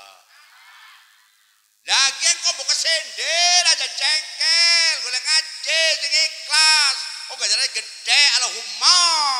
lagi kok mbok kesender aja jengkel golek ngaji sing ikhlas oh gajare gede Allahumma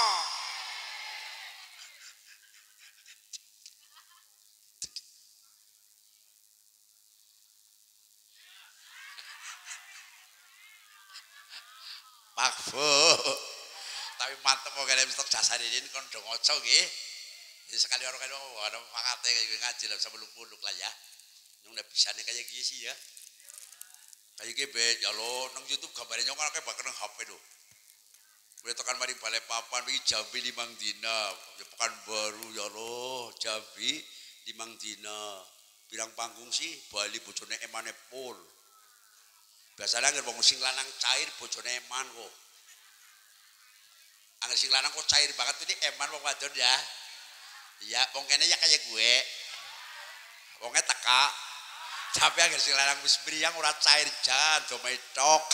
Pak Bu tapi mantep kok kene mesti jasane ini kon do ngoco nggih sekali orang kene ono pakate ngaji lah sebelum-belum lah ya nyong nek bisane kaya iki sih ya kaya iki be ya lo nang YouTube gambare nyong kaya bakal nang H P lho kowe tekan mari Balikpapan iki Jambi limang dina ya Pekanbaru ya lo Jambi limang dina pirang panggung sih Bali bojone emane pol biasanya anggar wong sing lanang cair bojone eman kok anggar sing lanang kok cair banget ini eman wong wadon ya iya wong kene ya kayak gue wongnya teka tapi anggar sing lanang wis mriyang ora cair jan do metok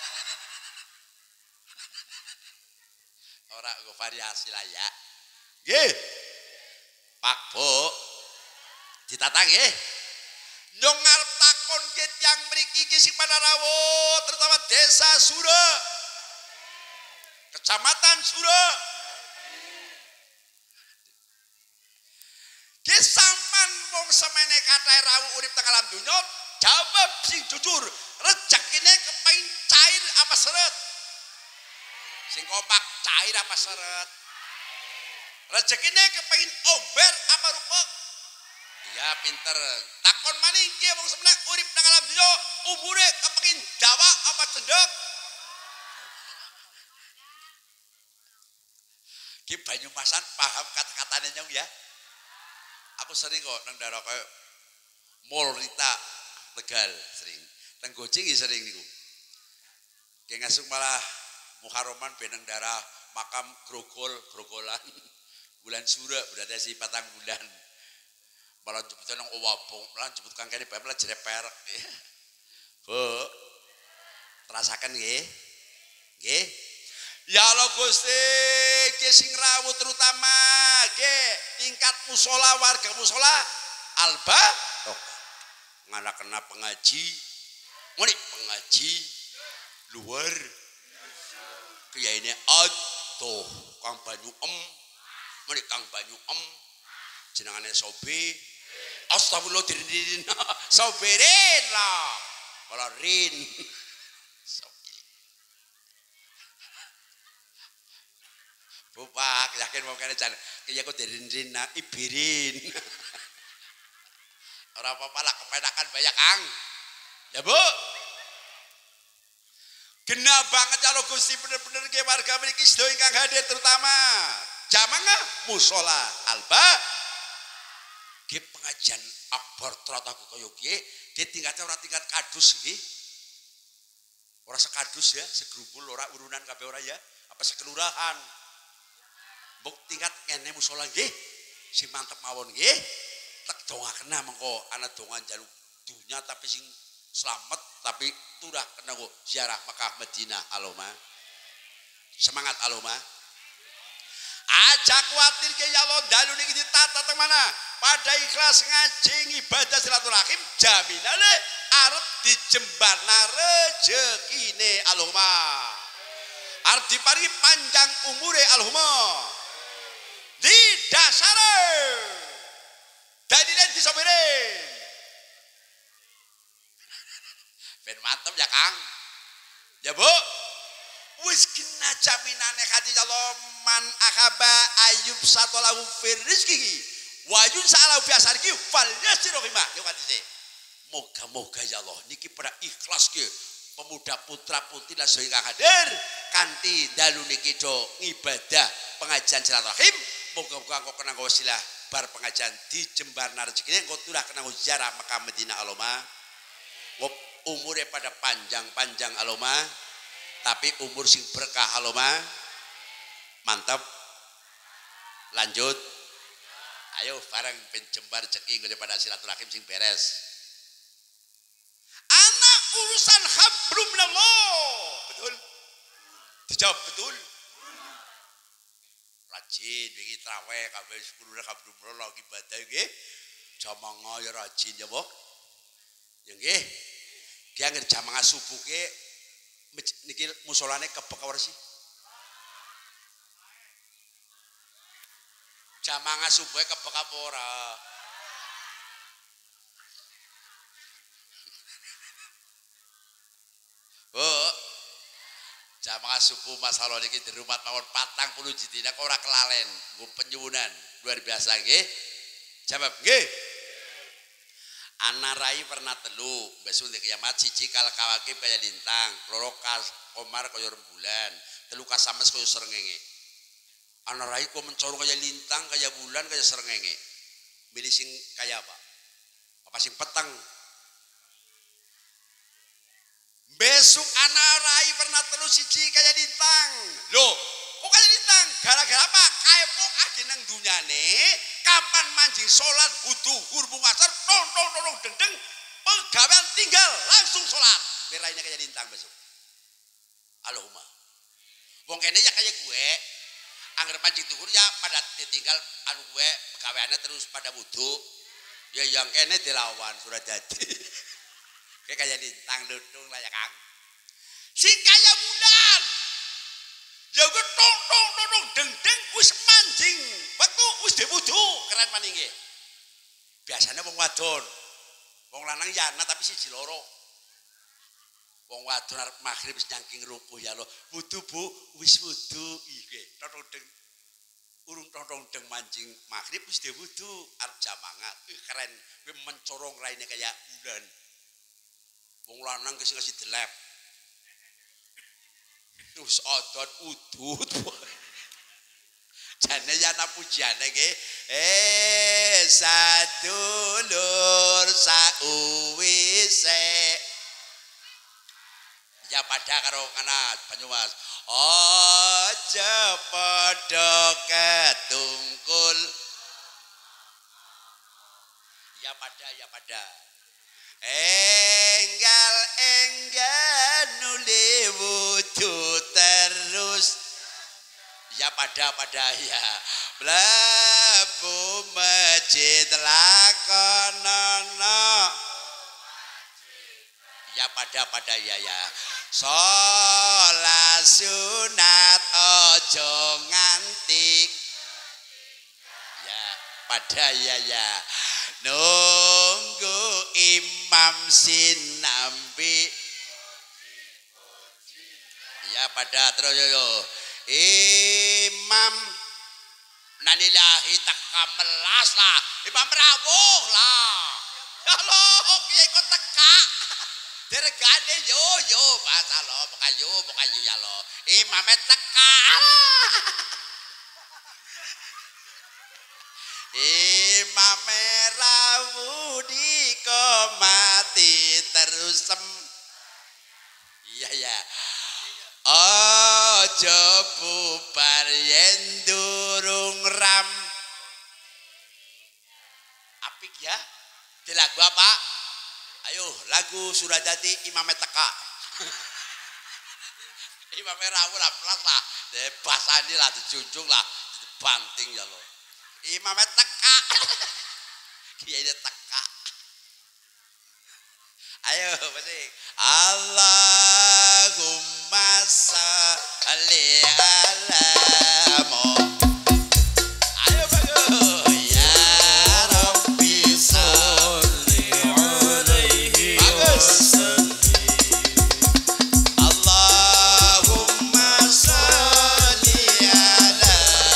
ora go variasi lah ya nggih Pak Bu ditata nggih nyong ngarep takon ke tiyang mriki iki sing pada rawuh terutama desa Sura kecamatan Sura ki sampean wong semene kathah rawuh urip teng alam donya jawab sing jujur rezekine kepengin cair apa seret sing kompak cair apa seret rezekine kepengin omber apa rupek iya pinter takon maning nggih wong semene urip nang alam donya umure kepengin dawa apa cendhek ki Banyumasan paham kata-katane nyong ya aku sering kok nang daerah kaya Mall Rita Tegal sering teng Gojing sering niku Kayak ngasuk malah Muharraman benang darah makam grogol grogolan bulan sura berarti si patang bulan malah jemput nang owabong malah jemput kangkene bae malah jereperek Bu terasakan nggih nggih ya Allah Gusti nggih sing rawuh terutama nggih tingkat musala warga musala alba oh ngana kena pengaji muni pengaji luar kiai ini aduh Kang Banyu em muni Kang Banyu em jenengane Sobe astagfirullah dirin Soberin lah malah rin Sobe Bupak yakin mau kene jan kiai kok dirin-rin ibirin ora apa-apa lah kepenakan banyak Kang ya Bu genah banget ya lo Gusti bener-bener ke warga mriki sedaya ingkang hadir terutama jamaah musala alba nggih pengajian akbar trataku kaya nggih nggih tingkate ora tingkat kadus nggih ora sekadus ya segrumpul ora urunan kabeh ora ya apa sekelurahan mbok tingkat kene musala nggih sing mantep mawon nggih tek dongakna mengko ana dongan jaluk dunya tapi sing selamat tapi turah kena go ziarah Mekah Madinah aloma semangat aloma aja kuatir ke ya Allah dalu niki ditata teng mana pada ikhlas ngaji ibadah silaturahim jaminane arep dijembarna rezekine aloma arep diparingi panjang umure aloma di dasare dadine disoberin ben mantep ya Kang ya Bu wis kena jaminane hati Allah man akhaba ayub satolahu fir rizkihi wa yunsalahu fi asarki fal yasirahimah yo katise moga-moga ya Allah niki pada ikhlas ke pemuda putra putri lan sedaya hadir kanthi dalu niki do ibadah pengajian silaturahim moga-moga engko kena wasilah bar pengajian dijembarna rezekine engko turah kena ziarah Mekah Madinah aloma umurnya pada panjang-panjang aloma tapi umur sing berkah aloma mantap lanjut ayo bareng penjembar rezeki daripada silaturahim sing beres anak urusan hablum minallah betul dijawab betul rajin wingi traweh kabeh sepuluh hablum minallah ibadah nggih jamaah ya rajin ya Bu ya nggih ki angger jamaah subuh ke niki musolane kebek ora sih jamaah subuh kebek apa ora Bu jamaah subuh masalah niki di rumah mawon patang puluh jitina ora kelalen nggo penyuwunan luar biasa nggih jawab nggih Ana rai pernah telu besok di kiamat siji kal kawakib kaya lintang loro kas komar kaya rembulan telu kasames kaya srengenge ana rai kok mencorong kaya lintang kaya bulan kaya srengenge milih sing kaya apa apa sing peteng besok ana rai pernah telu siji kaya lintang loh kok kaya lintang gara-gara apa kaepok agi nang dunyane kapan manjing sholat wudu hurbu ngasar tong tong tong dendeng pegawean tinggal langsung sholat wirainya kayak lintang besok Allahumma wong kene ya kayak gue angger manjing tuhur ya pada ditinggal anu gue pegaweannya terus pada wudu ya yang kene dilawan sudah jadi kayak kayak lintang lutung lah ya Kang sing kaya bulan ya gue tong tong tong dendeng wis manjing waktu wis diwudu keren maning nggih biasanya wong wadon wong lanang ya ana tapi siji loro wong wadon arep maghrib wis nyangking rupuh ya lo wudu Bu wis wudu nggih tong deng urung tong deng manjing maghrib wis diwudu arep jamaah keren kowe mencorong raine kaya bulan wong lanang wis ngasih delep wis odot udut jane ya ana pujiane nggih eh sadulur sauwise ya pada karo kana Banyumas. Aja padha ketungkul. Ya pada ya pada. Enggal enggal nuli wujud terus. Ya pada pada ya. Mlebu masjid lakonono. Ya pada pada ya ya. Sholat sunat ojo nganti. Ya pada ya ya. Nunggu imam sinambi. Ya pada terus yo. Imam nanilahi teka melas lah. Imam rawuh lah. Ya Allah, piye kok teka? Dirgane yo yo bahasa lo, bukayu bukayu ya lo. Imame teka. Imame rawuh dikomati terus sem. Iya ya. Ojo bubar yen durung ram. Apik ya. Di lagu apa? Ayo lagu Suradadi Imame teka. Imame rawuh lah pelas lah. Debasani lah dijunjung lah, dibanting ya lo. Imame teka. Kiai teka. Ayo masih. Allahumma sholli ala Muhammad. Ayo bagus. Ya Rabbi sholli alaihi wasallam. Allahumma sholli ala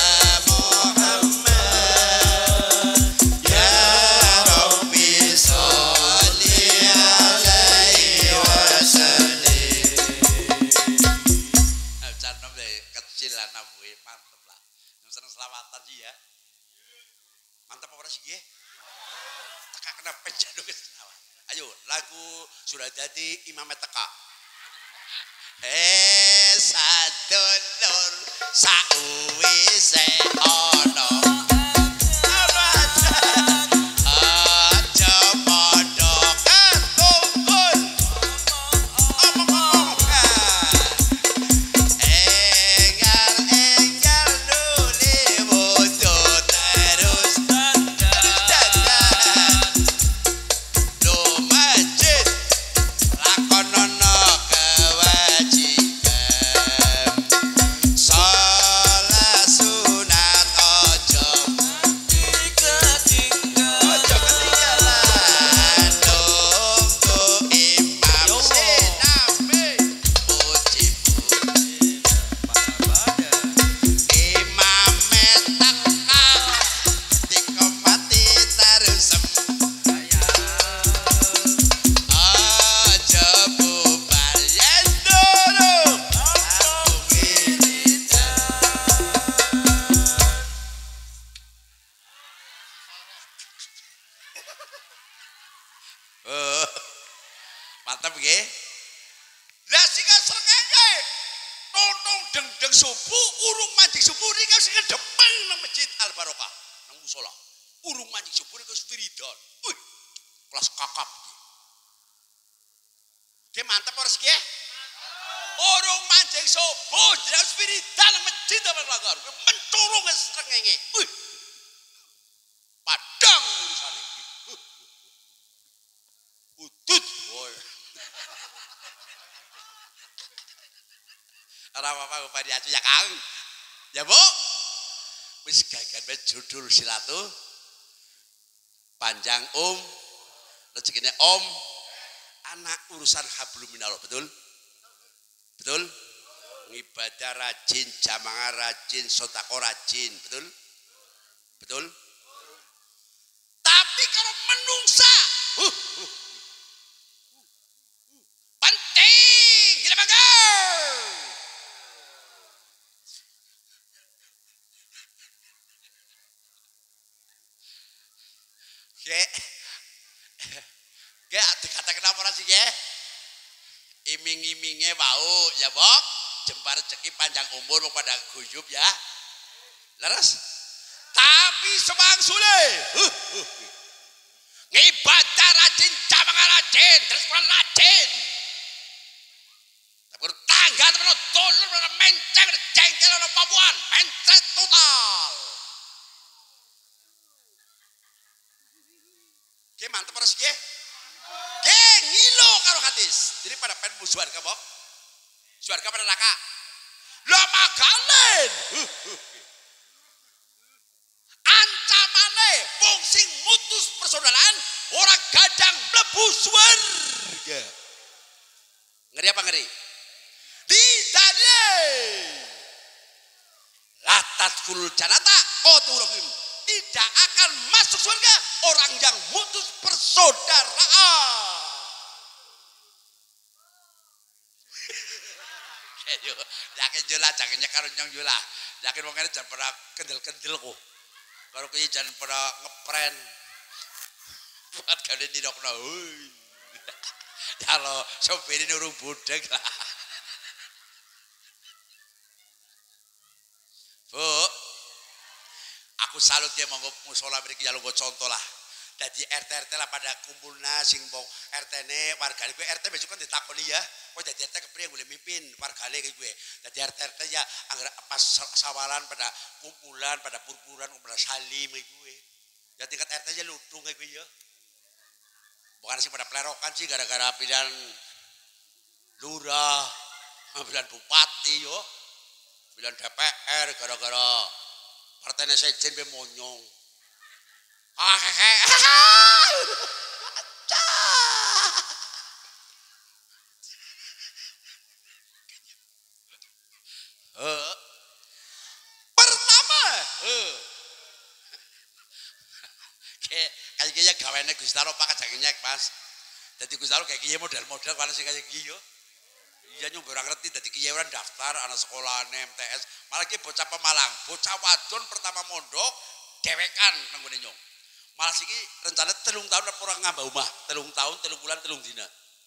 Muhammad. Ya Rabbi sholli alaihi wasallam. Jangan kecil lah nabi, mantep lah. Seneng selawatan sih ya. Mantap apa sih ya? Teka kenapa jadul selawat. Ayo lagu Suradadi Imame teka. He sadulur sauwise ana. Aja padha ketungkul. Enggal enggal nuli wujud terus jalan. Lo masjid lakonono kewajiban. Sholat sunat ojo ojo ketinggalan. Nunggu imam sinambi. Puji puji imame teka dikomati terus aja bubar yen durung oh mantap nggih. Lah sing srengenge tonton deng-deng subuh urung mandi subuh nika sing ngedepeng nang Masjid Al Barokah nang musala. Urung mandi subuh nika wiridan. Wih, kelas kakap iki. Ki mantep ora sih? Urung mandi subuh jelas wiridan nang Masjid Al Barokah. Menturung srengenge. Wih. Padang urusane. Udut. Woi. Ora apa-apa upadi acu ya Kang. Ya Bu. Wis gagan judul silatu. Panjang Om. Rezekine Om. Anak urusan hablum minallah, betul? Betul? Ngibadah rajin, jamaah rajin, sedekah rajin, betul? Betul? Tapi kalau menungsa, huh, huh, penting, gila bagus. Oke, oke, dikatakan apa sih ya? iming-iminge wau ya Bok jembar rezeki panjang umur pada guyub ya leres tapi semangsule huh, huh. Ngibadah rajin jamangan rajin terus rajin tapi tangga temen dolur menceng jengkel ono papuan mencet total ki mantep harus ki ki ngilo karo hadis jadi pada pen musuhan ka Bok suarga pada neraka lho magalen ancamane wong sing mutus persaudaraan ora gadang mlebu swarga ngeri apa ngeri didane latat kul janata qaturahim tidak akan masuk surga orang yang mutus persaudaraan yakin jula jangan nyekar nyong jula yakin wong jangan pernah kendel-kendel kok kalau kuwi jangan pernah ngepren buat kalian didokno kalau sopirin urung budek lah Bu aku salut ya monggo musola mriki ya lungguh contoh lah dadi R T R T lah pada kumpulna sing bok R T ne wargane kuwi R T besok kan ditakoni ya kok dadi R T kepriye boleh mimpin wargane kuwi dadi R T R T ya anggar pas sawalan pada kumpulan pada purpuran pada salim kuwi ya tingkat R T aja lutung kuwi ya bukan sih pada plerokan sih gara-gara pilihan lurah pilihan bupati yo pilihan D P R gara-gara partainya sejen be monyong ah hehe uh. pertama uh. kayak kayak gini gawainnya Gusti Allah pakai jagingnya Mas jadi Gusti Allah kayak gini model-model kalau sih kayak gini iya nyoba orang ngerti jadi kiai orang daftar anak sekolah M T S malah ki bocah Pemalang bocah wadon pertama mondok dewekan nanggone nyong malah siki rencana telung tahun orang ngambah omah telung tahun telung bulan telung dina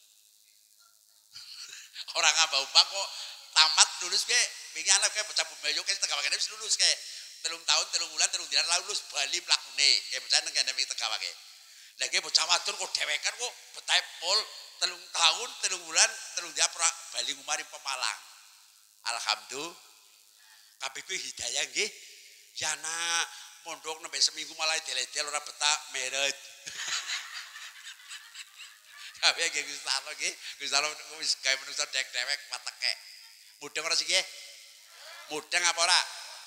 orang ngambah omah kok tamat lulus ke wingi anak kayak bocah Bumayo kayak tegawakane wis lulus kayak telung tahun telung bulan telung dina lulus bali mlakune kayak bocah nang kene wingi tegawake lha ki bocah wadon kok dewekan kok betah pol telung tahun, telung bulan, telung dia pra bali ngumari Pemalang. Alhamdulillah. Kabeh kuwi hidayah nggih. Yana mondok nembe seminggu malah del-del ora betah meret. Kabeh nggih Gusti Allah nggih. Gusti Allah wis gawe manusa dek-dewek wateke. Mudeng ora sih nggih? Mudeng apa ora?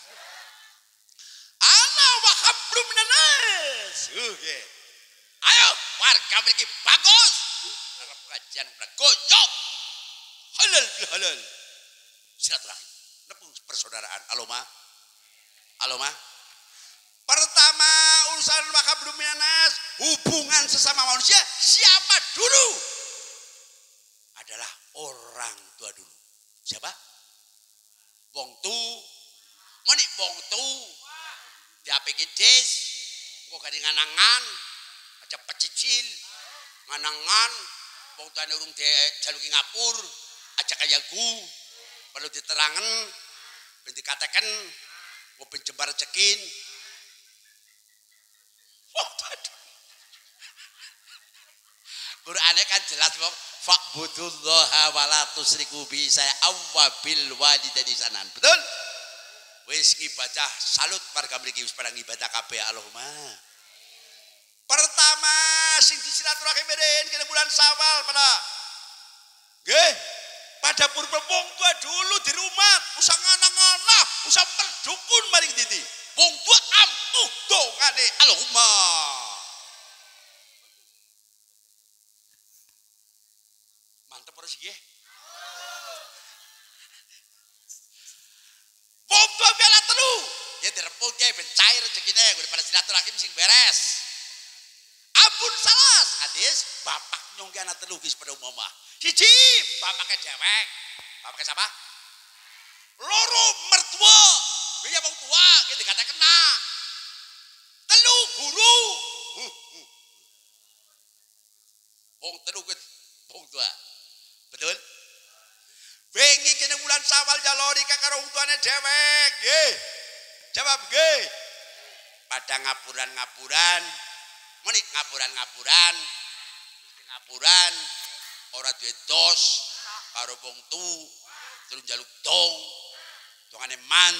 Ana wa hablum minas. Nggih. Ayo warga mriki bagus. Kajian goyok halal halal silaturahim nepung persaudaraan aloma aloma pertama urusan makablum minas hubungan sesama manusia siapa dulu adalah orang tua dulu siapa wong tu meni wong tu diapiki des kok gak nganangan aja pecicil nganangan wong tuane urung jaluki ngapur aja kayaku perlu diterangen ben dikatakan mau penjembar rezekin Qur'ane kan jelas wong fa'budullaha wa la tusyriku bi saya awwabil walidaini sanan betul wis ibadah salut warga mriki wis pada ibadah kabeh Allahumma pertama sing disilaturahim meren kena bulan Syawal pada nggih pada purba wong tua dulu di rumah usah ngana-ngana usah perdukun maring didi wong tua ampuh dongane Allahumma mantep harus nggih wong tua bela telu ya dirempung ge ben cair rezekine pada silaturahim sing beres ampun salas hadis bapak nyongki anak telu wis pada umumah siji bapaknya dewek bapaknya siapa loro mertua dia wong tua gitu kata kena telu guru uh, uh. wong telu wong tua betul Wengi kene bulan Sawal jalori karo wong tuane dhewek. Nggih. Jawab nggih. Pada ngapuran-ngapuran. Muni ngapuran-ngapuran. Ngapuran ora duwe dos karo wong tu terus njaluk dong. Dongane man.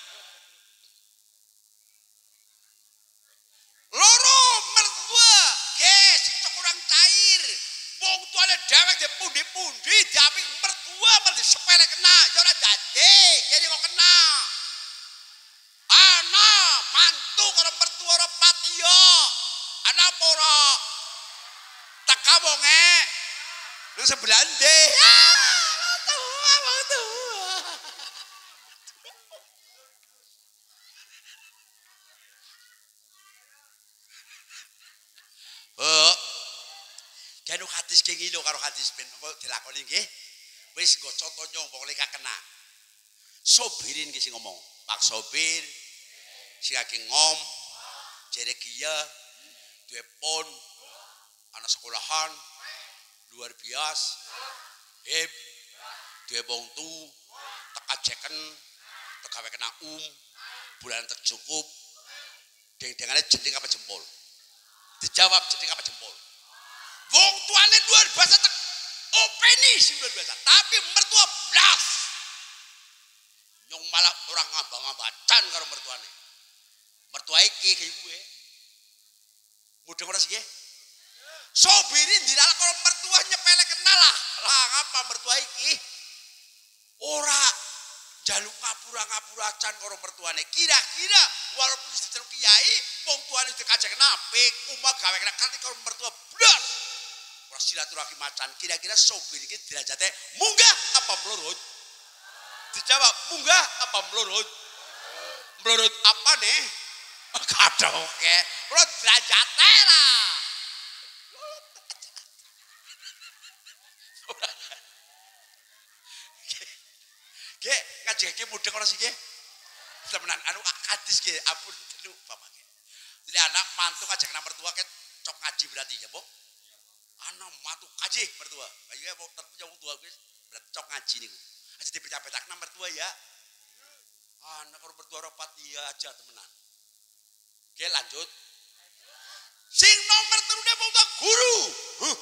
Loro mertua, guys, cok kurang cair. Wong tuane dhewek di pundi-pundi diapi mertua malah sepele kena, ya ora dadi, kene kok kena. Ana mantu karo mertua ora patiya. Ana apa ora? Teka wonge nang sebelah ndi. Tua, tua. Oh. Kene hadis ki ngilo karo hadis ben engko dilakoni nggih. Wis nggo conto nyong pokoke kakena. Sobirin ki sing ngomong. Pak Sobir sing akeh ngom jere kiya duwe pon anak sekolahan luar biasa. Heb duwe wong tu teka jeken tegawe kena um bulan tak cukup. Deng-dengane jeneng apa jempol? Dijawab jeneng apa jempol? Wong tuane luar biasa tek openi sing luar biasa, tapi mertua blas. Nyong malah orang ngambang-ambacan karo mertuane. Mertua iki kaya gue. Mudeng ora sih nggih? Sobirin dilak karo mertua nyepele kenal lah. Lah ngapa mertua iki? Ora jaluk ngapura-ngapuracan karo mertuane. Kira-kira walaupun wis diceluk kiai, wong tuane dikajak napik, umah gawe kena kanthi karo mertua blas. Ora silaturahmi macan. Kira-kira Sobir iki derajate munggah apa mlorot? Dijawab munggah apa mlorot? Mlorot apa nih? Kadoke. Mlorot derajate lah. Ge, ngajeke mudeng ora sih ge? Temenan anu hadis ge ampun telu bapak ge. Jadi anak mantu ngajak nang mertua ke cok ngaji berarti ya, Bu? Anak mantu kaji mertua. Kayak mau terpunya wong tua wis berarti cok ngaji niku. Aja dipetak-petak nang mertua ya. Anak karo mertua rapat iya aja temenan. Oke lanjut. Sing nomor telu ne wong tua guru. Huh.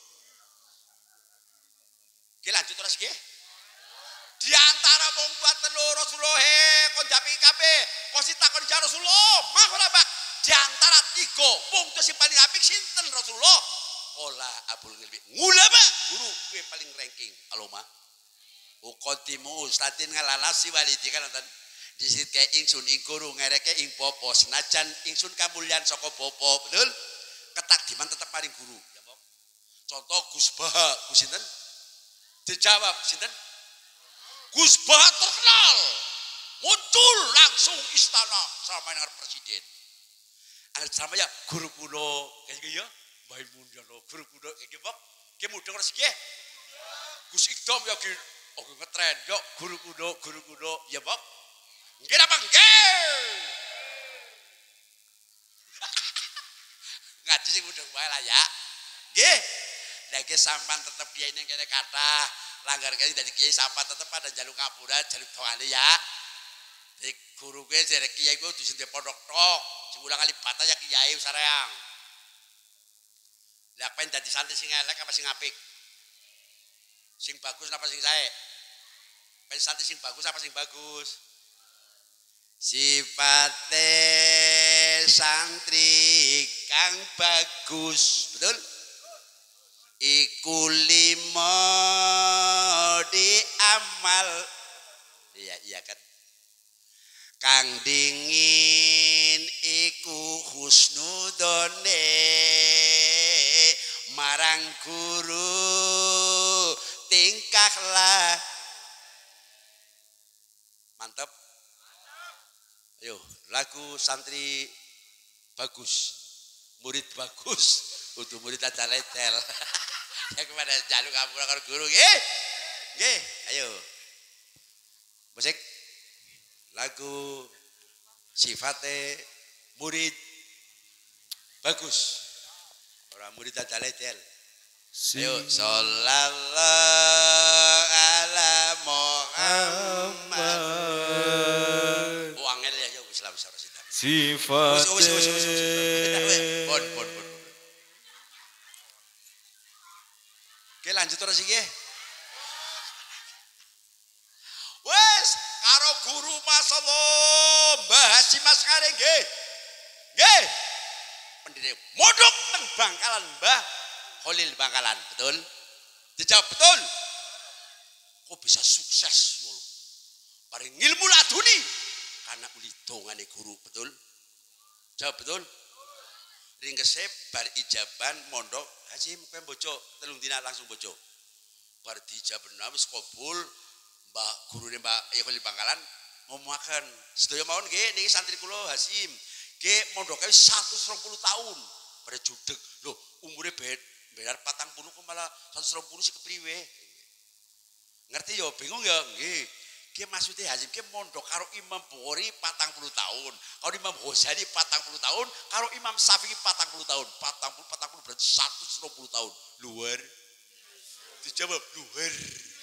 Oke lanjut terus nggih. Di antara wong tua telu Rasulullah kon japi kabeh, kok sitakon jar Rasulullah. Mah ora, Pak. Di antara tiga wong tua sing paling apik sinten Rasulullah? Ola Abul Ilmi. Ngulama guru kuwi paling ranking. Aloma. Uqaddimu ustadin ngalalasi walidi kan nonton. Disitke ingsun ing guru ngereke ing bapa senajan ingsun kamulyan saka bapa. Betul? Ketakdiman tetep paring guru. Ya, Pak. Contoh Gus Bah, Gus sinten? Dijawab sinten? Gus Bah terkenal. Muncul langsung istana sama dengan presiden. Angger sama ya guru kula kayak gitu ya. Bae mundono guru kula kayak gitu, Pak. Ki mudeng ora sih? Gus Ikdom ya ki oh ngetren yo guru kudo guru kudo ya Bob nggih apa nggih ngaji sing mudeng wae lah ya nggih lha iki sampean tetep kiai ning kene kathah langgar kene dadi kiai sapa tetep pada jaluk ngapura jaluk dongane ya iki guru kuwi jare kiai kuwi kudu sing pondok tok sing ulang kali bata ya kiai sareang lha pen dadi santri sing elek apa sing apik sing bagus apa sing sae? Pen santri sing bagus apa sing bagus? Sifate santri kang bagus, betul? Iku lima di amal. Iya, iya kan? Kang dingin iku husnudone marang guru tingkahlah mantap. Ayo lagu santri bagus murid bagus untuk murid aja letel ya kepada jaluk ngapura karo guru nggih nggih ayo musik lagu sifate murid bagus orang murid aja letel. Ayo sallallahu ala Wis wis wis wis wis. Pon pon pon. Oke lanjut terus iki. Wes karo guru masallah Mbah Hasim Askari nggih. Nggih. Pendiri modok teng Bangkalan Mbah Khalil Bangkalan, betul? Dijawab betul. Kok bisa sukses yo. Paring ilmu laduni karena uli dongane guru, betul? Jawab betul. Ringkese bar ijaban mondok Hasim kowe bojo telung dina langsung bojo. Bar dijaban wis kabul. Mbak gurune Mbak Khalil Bangkalan ngomongaken sedaya mawon nggih niki santri kula Hasim nggih mondoke seratus dua puluh tahun pada judeg lho umure benar patang puluh kok malah seratus dua puluh sih kepriwe ngerti ya bingung ya nggih nggih maksudnya Hasim nggih mondok karo Imam Bukhari patang puluh tahun karo Imam Ghazali patang puluh tahun karo Imam Syafi'i patang puluh tahun patang puluh patang puluh berarti seratus dua puluh tahun luar dijawab luar.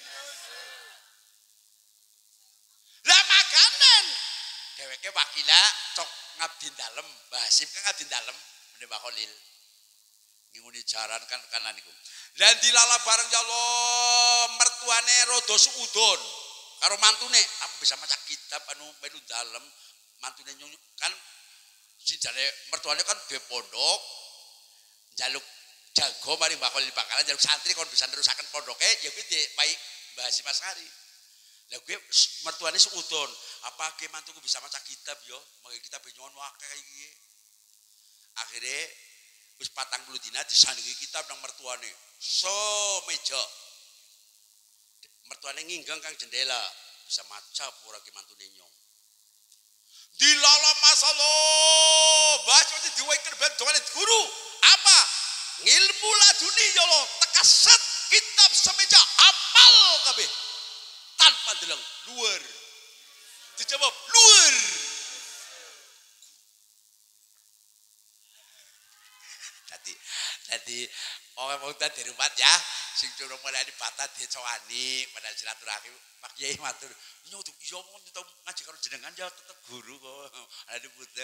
Lah makanan dheweke wakila cok ngabdi dalem Mbah Hasim kan ngabdi dalem meneh Mbah Khalil nginguni jaran kan kanan niku lan dilala bareng ya Allah mertuane rada suudon karo mantune aku bisa maca kitab anu melu dalem mantune nyung kan sijane mertuane kan duwe pondok njaluk jago mari Mbah Khalil Bangkalan njaluk santri kon bisa nerusaken pondoke ya kuwi baik Mbah Hasim Askari. Lah gue mertuane seudon, apa ge mantuku bisa maca kitab yo, mangke kitab nyon akeh iki. Akhire wis patang puluh dina disandingi kitab nang mertuane. So meja. Mertuane nginggang kang jendela, bisa maca ora ge mantune nyong. Dilala masalah, baca di diweker ben dongane guru. Apa? Ngilmu laduni ya Allah, tekaset kitab semeja apal kabeh. Tanpa deleng luar dijawab luar tadi tadi orang mau tadi rumah ya sing curang mulai di bata dicowani pada silaturahim Pak Kiai matur nyutuk iya mau nyutuk ngaji karo jenengan ya tetep guru kok ada putih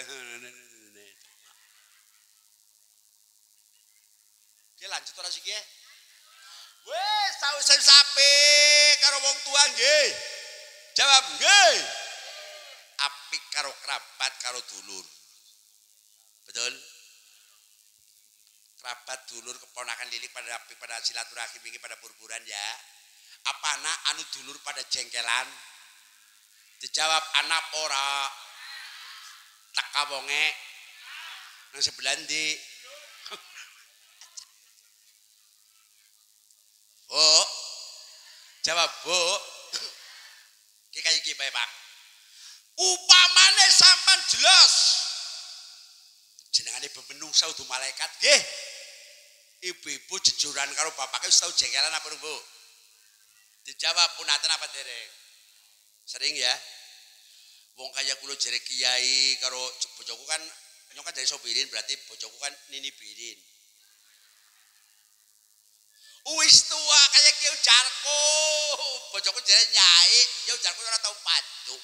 oke lanjut ora siki ya wes tahu saya sapi karo wong tua nggih. Jawab nggih. Apik karo kerabat karo dulur. Betul? Kerabat dulur keponakan lilik pada apik pada silaturahim ini pada purpuran ya. Apa anak anu dulur pada jengkelan? Dijawab anak ora. Tak wonge nang sebelah ndi? Oh, jawab bu, ki kayak gini Pak. Upamane sampan jelas, jenengane bemenungsa udu malaikat, gih. Ibu-ibu jejuran karo bapaknya wis tau jengkelan apa bu? Dijawab punaten apa dereng? Sering ya. Wong kaya kulo jere kiai karo bojoku kan nyong kan dari sopirin berarti bojoku kan nini birin. Wis tua kaya ki ujarku. Bojoku jere nyai, ya ujarku ora tau padu.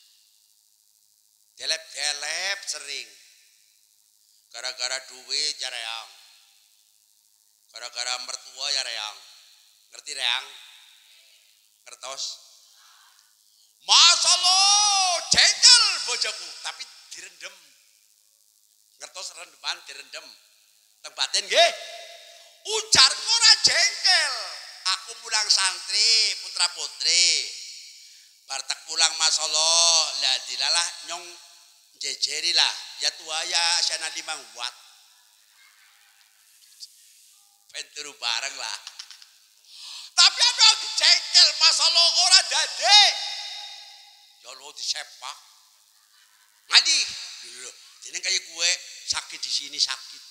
Delep-delep sering. Gara-gara duit ya reang. Gara-gara mertua ya reang. Ngerti reang? Ngertos? Masalah jengkel bojoku, tapi direndem. Ngertos rendeman direndem. Teng batin nggih. Ujarku ora jengkel. Aku mulang santri, putra putri. Bartak pulang masalah, lah dilalah nyong jejeri lah. Ya tuaya sana limang watt. Penturu bareng lah. Tapi ada jengkel masalah ora dade. Ya lo disepak. Ngadi. Jadi kayak gue sakit di sini sakit.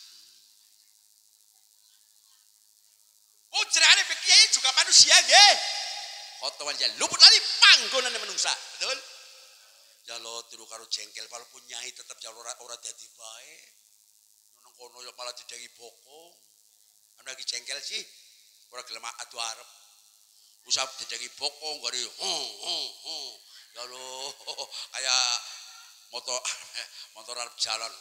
Oh jerane kiai juga manusia nggih. Khotowan ya luput lali panggonan menungsa. Betul? Ya lo tiru karo jengkel walaupun nyai tetap ya ora ora dadi bae. Nang kono ya malah didengi bokong. Ana lagi jengkel sih. Ora gelem adu arep. Usah didengi bokong gari. Ho ho ho. Ya lo kayak motor motor arep jalan.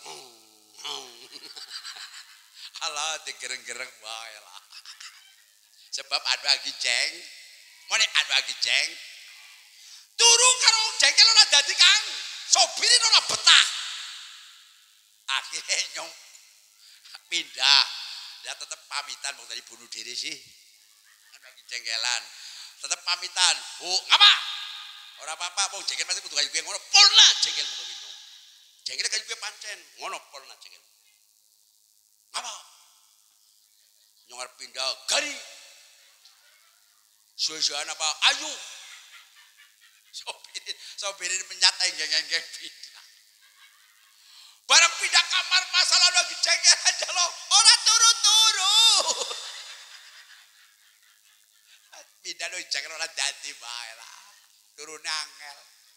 Alah digereng-gereng wae lah. Sebab anu lagi ceng. Mone anu lagi ceng. Turu karo jengkel ora dadi Kang. Sobirin ora betah. Akhirnya nyong pindah. Ya tetap pamitan mau tadi bunuh diri sih. Anu lagi jengkelan. Tetap pamitan. Bu, ngapa? Ora apa-apa, wong jengkel pasti kudu kayu kuwi ngono. Polna jengkelmu kowe nyong. Jengkel kayu kuwi pancen, ngono polna jengkel. Ngapa? Nyong arep pindah gari. Suwe-suwean apa? Ayo. Sopirin, sopirin menyat enggeng-enggeng pindah. Barang pindah kamar masalah lagi jengkel aja lo. Ora turu-turu. Pindah lo jengkel ora dadi bae lah. Turun angel.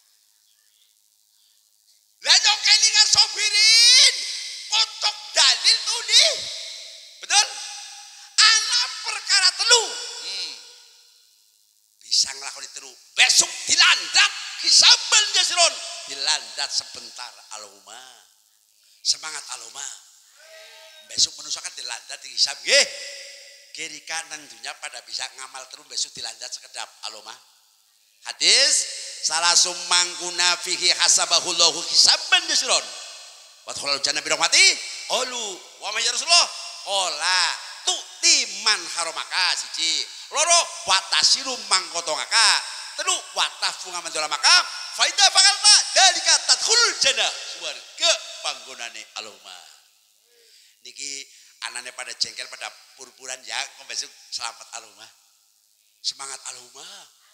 Lah nyong kelingan sopirin. Kotok dalil tuh nih. Betul? Anak perkara telu. Hmm. Bisa ngelakoni telu. Besok dilandat. Kisaban jasiron. Dilandat sebentar aluma. Semangat aluma. Besok manusia kan dilandat dihisab. Gih. Kiri kanan dunia pada bisa ngamal terus besok dilandat sekedap aluma. Hadis. Salah sumangkuna fihi hasabahullahu kisaban jasiron. Wadkhulul jannah birahmati. Olu. Wa may ya Rasulullah. Ola. Tu'ti man haromaka siji. Loro watasiru mangkotongaka. Telu watafu ngamandolamaka. Faida bakalta dalika tadkhulul jannah. Suwarga panggonane aluma. Niki anane pada jengkel pada purpuran ya besok selamat aluma. Semangat aluma.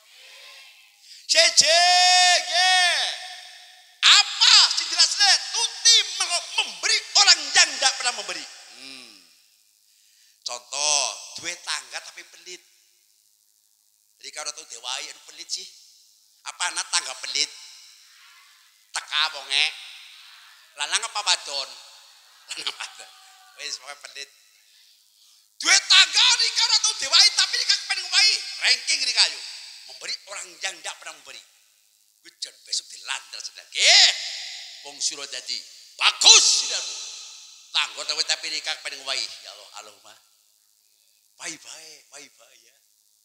Jeje ge. Apa sing jelasnya? Tuti memberi orang yang tidak pernah memberi. Hmm. Contoh, duwe tangga tapi pelit. Jadi kalau tuh dewai anu pelit sih. Apa anak tangga pelit? Teka bonge. Lanang apa wadon? Lanang wadon. Wis pokoke pelit. Duwe tangga nih kalau tuh dewai tapi nih kak pengen ngomai. Ranking nih kayu. Memberi orang yang tidak pernah memberi. Gujon besok dilandar sudah. Nggih. Wong sira dadi bagus siramu. Tanggo tapi nih kak pengen ngomai. Ya Allah, Allahumma. Baik-baik, baik-baik ya.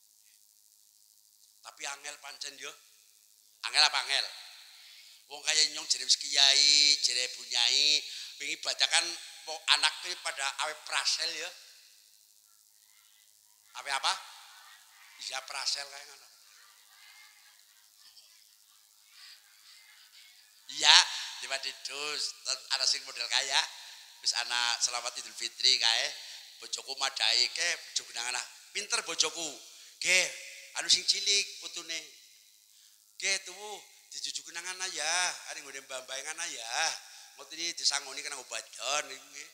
Tapi angel pancen yo. Angel apa angel? Wong kaya nyong jere kiai, jere bunyai, wingi badakan wong anaknya pada awe prasel ya. Awe apa? Iya prasel kaya ngono. Iya, tiba-tiba dus, ada sing model kaya. Wis anak selamat Idul Fitri kae. Bojoku madai ke bojo genangan pinter bojoku. Nggih, anu sing cilik putune. Nggih tuwu dijujuk genangan ya, ari nggone mbambaengan ya. Mesti disangoni kena obadan iku nggih.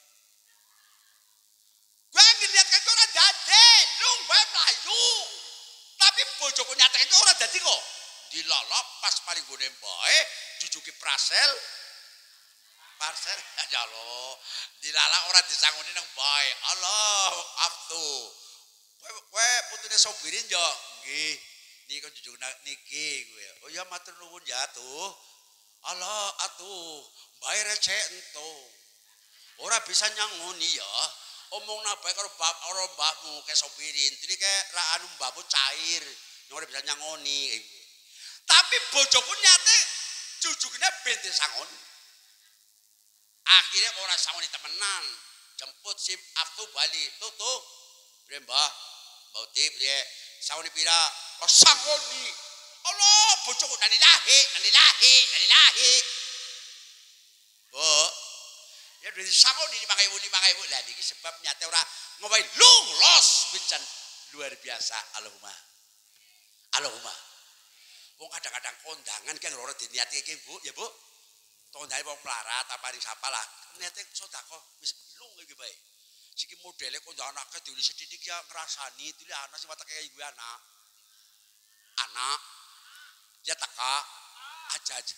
Gua ngeliat kaya ora dadi, lung bae mlayu. Tapi bojoku nyatake ora dadi kok. Dilalap pas mari nggone bae jujuki prasel. Parcel ya Allah. Dilalak ora disangoni nang bae. Allah, aftu. Kowe kowe putune sobirin yo. Nggih. Niki kok jujug niki kowe. Oh ya matur nuwun ya tuh. Allah atuh. Bae recek ento. Ora bisa nyangoni ya. Omongna bae karo bab karo mbahmu ke sobirin. Dene ke ra anu mbahmu cair. Ora bisa nyangoni. Tapi bojoku nyate jujugnya ben disangoni. Akhirnya orang sangoni temenan. Jemput sim aftu bali. Tuh tuh. Bre mbah. Mbah tip dia. Sangoni pira. Kok sangoni. Allah bojoku nani lahi. Nani lahi. Nani lahi. Bu. Ya udah sangoni lima ribu lima ribu. Lah ini sebab nyata orang ngobain lung los. Bican luar biasa. Allahumma. Allahumma. Wong kadang-kadang kondangan kan loro diniati iki Bu, ya Bu. Tondai wong melarat apa ring sapa lah. Niate sedekah wis lung iki bae. Siki modele kondangan akeh diuli sithik ya ngrasani dile ana sing watake kaya ibu anak. Anak ya teka aja aja.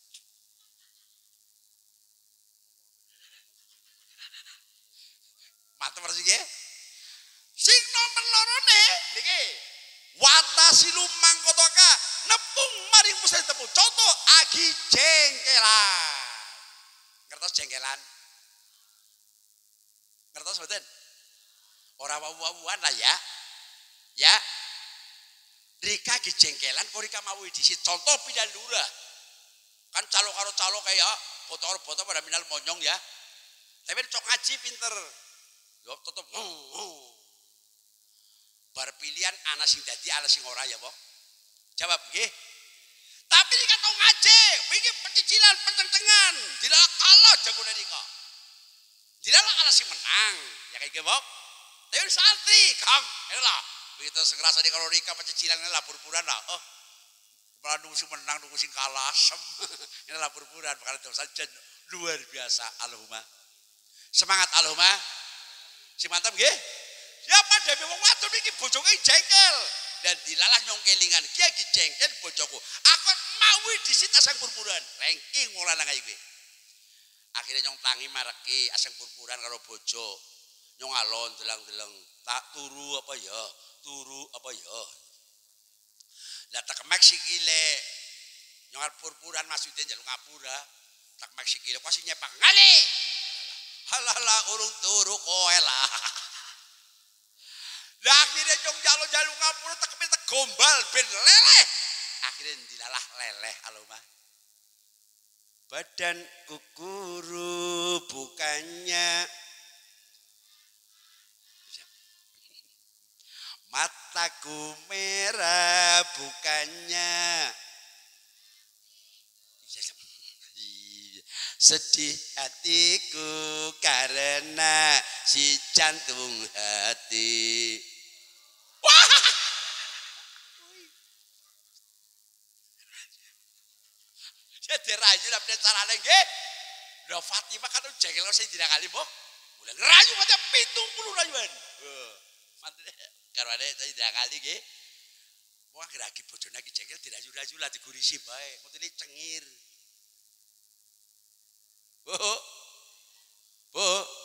Mantep persi nggih. Sing nomor lorone niki watasi lumang kotoka nepung maring pusat tepung contoh agi jengkelan jengkelan. Ngertos mboten? Ora wawu-wawuan lah ya. Ya. Rika jengkelan kok Rika mau disit. Contoh pilihan lura. Kan calo karo calo kayak botol-botol pada minal monyong ya. Tapi cok ngaji pinter. Yo tetep bar pilihan ana sing dadi ana sing ora ya, Bok. Jawab nggih. Tapi Rika tau ngaji, iki pencicilan penceng-cengan. Dilalah kalah jagone Rika. Dilalah ana sing menang. Ya kayak Bok. Tapi santri, Kang. Elah, begitu sekerasa di karo Rika pencicilan lah pur-puran lah. Oh. Kepala nunggu sing menang, nunggu sing kalah sem. Ini lah pur-puran bakal terus saja luar biasa. Allahumma. Semangat Allahumma. Si mantap nggih. Siapa dhewe wong wadon iki bojoke jengkel. Dan dilalah nyong kelingan kia ki jengkel bojoku. Aku mau disit asang purpuran. Ranking wong lanang iki. Akhirnya nyong tangi mareki asang purpuran karo bojo. Nyong alon delang-delang tak turu apa ya? Turu apa ya? Lah tak mek sikile. Nyong purpuran maksudnya njaluk ngapura. Tak mek sikile kok sing nyepak ngale. Halalah urung turu kowe lah. Lah akhirnya nyong jalo-jalo ngapura tak kepin tak gombal ben leleh. Akhirnya dilalah leleh Allahumma. Badan kukuru bukannya mataku merah bukannya sedih hatiku karena si jantung hati. Wah! Jadi rayu lah punya cara lagi. Udah Fatimah kan udah jengkel saya tidak kali boh. Udah rayu macam pitung puluh rayuan. Mantap. Kalau ada tidak kali ge. Wah geraki bojone lagi jengkel tidak rayu lah digurisi baik. Mungkin ini cengir. Bu, bu,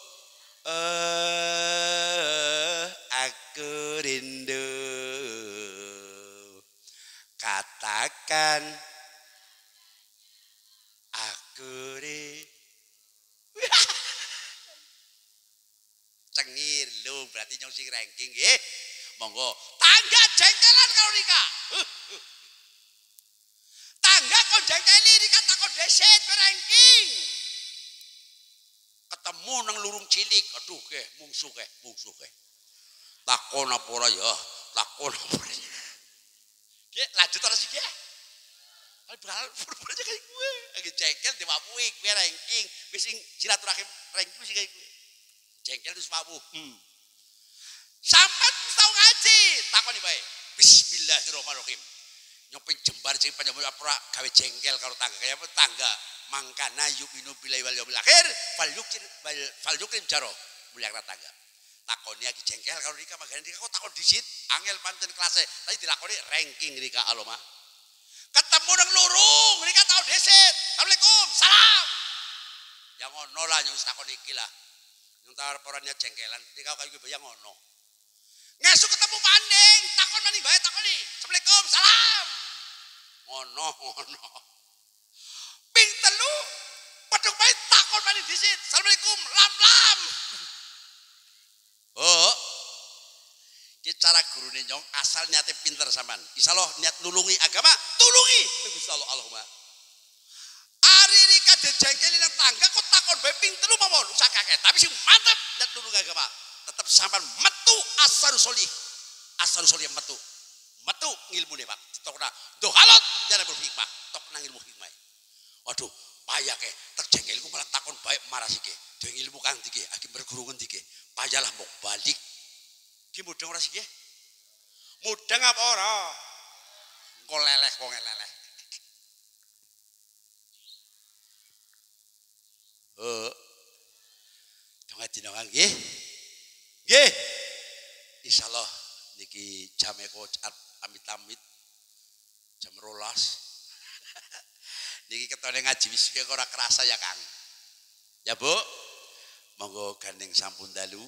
eh, aku rindu, katakan, aku rindu, cengir lu berarti nyong sing ranking, eh, monggo, tangga jengkelan kalau Rika, tangga kau jengkelin Rika tak kau deset ranking. Ketemu nang lurung cilik, aduh ke, mungsuh ke, mungsuh ke. Takon apa ora ya, takon apa ora ya. Ki lanjut ora sih ki? Al bakal pur-pur aja kayak gue. Lagi jengkel di wabuh gue ranking, wis sing silaturahim ranking sih kayak gue. Jengkel terus wabuh. Hmm. Sampai tau ngaji, takon iki bae. Bismillahirrahmanirrahim. Nyopin jembar sing panjenengan ora gawe jengkel karo tangga kaya apa tangga. Mangkana yu'minu billahi wal yaumil akhir fal yukrim fal yukrim jaro mulia tangga. Takoni iki jengkel karo Rika magane Rika kok takon disit angel pancen kelase tapi dilakoni ranking Rika aloma. Ketemu nang lurung Rika tau desit. Assalamualaikum, salam. Ya ngono lah nyong takon iki lah. Nyong tawar perannya jengkelan Rika kaya iki ya ngono. Ngesuk ketemu pandeng takon maning bae takoni. Assalamualaikum, salam. Ngono ngono. Ping telu padha bae takon maning disit. Assalamualaikum lam lam. Oh. Ki cara gurune nyong asal niate pinter sampean. Insyaallah niat nulungi agama, tulungi. Insyaallah Allahumma. Ari Rika dijengkeli nang tangga kok takon bae ping telu mawon usah kakek. Tapi sing mantep niat nulungi agama. Tetep sampean metu asarus solih. Asarus solih metu. Metu ngilmune Pak. Ditokna dohalot jane berhikmah. Tok nang ilmu hikmah. Waduh, payah ke, terjengkelku malah takon baik marah sih ke, dengan ilmu kang tike, aki bergurungan tike, payahlah mau balik, ki mudeng ora sih ke, mudeng apa ora, kok leleh, kok ngeleleh, oh, jangan dinongan ke, ke, insyaallah niki jame kocat amit-amit, jam rolas. Niki ketone ngaji wis kok ora kerasa ya Kang. Ya Bu. Monggo gandeng sampun dalu.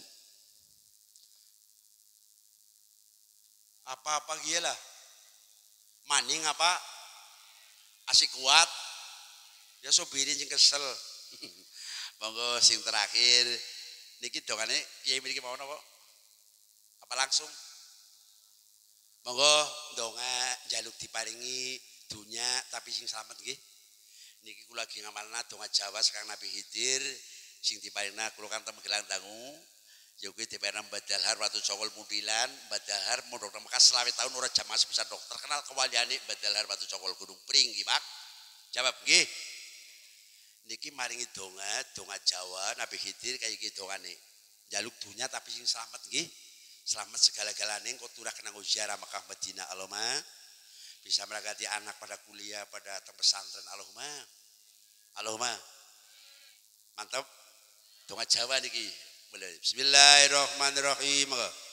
Apa-apa kiye lah. Maning apa? Asik kuat. Ya sobirin sing kesel. Monggo sing terakhir niki dongane kiai mriki mawon apa? Apa langsung? Monggo ndonga njaluk diparingi dunya tapi sing slamet nggih. Niki kula lagi ngamalna donga Jawa sekang Nabi Khidir sing diparingna kula kan temegelang dangu. Ya kuwi diparingna Badalhar watu cokol muntilan, Badalhar mondok Mekah selawe tahun ora jamaah sebesar dok. Terkenal kewaliane Badalhar watu cokol Gunung Pring nggih, Pak. Jawab nggih. Niki maringi donga, donga Jawa Nabi Khidir kaya iki dongane. Njaluk dunya tapi sing slamet nggih. Selamat segala-galane engko turah kenanggo ziarah Mekah Madinah Allahumma. Bisa meragati anak pada kuliah, pada pesantren Allahumma. Allahumma. Mantap. Donga Jawa niki. Mulai. Bismillahirrahmanirrahim.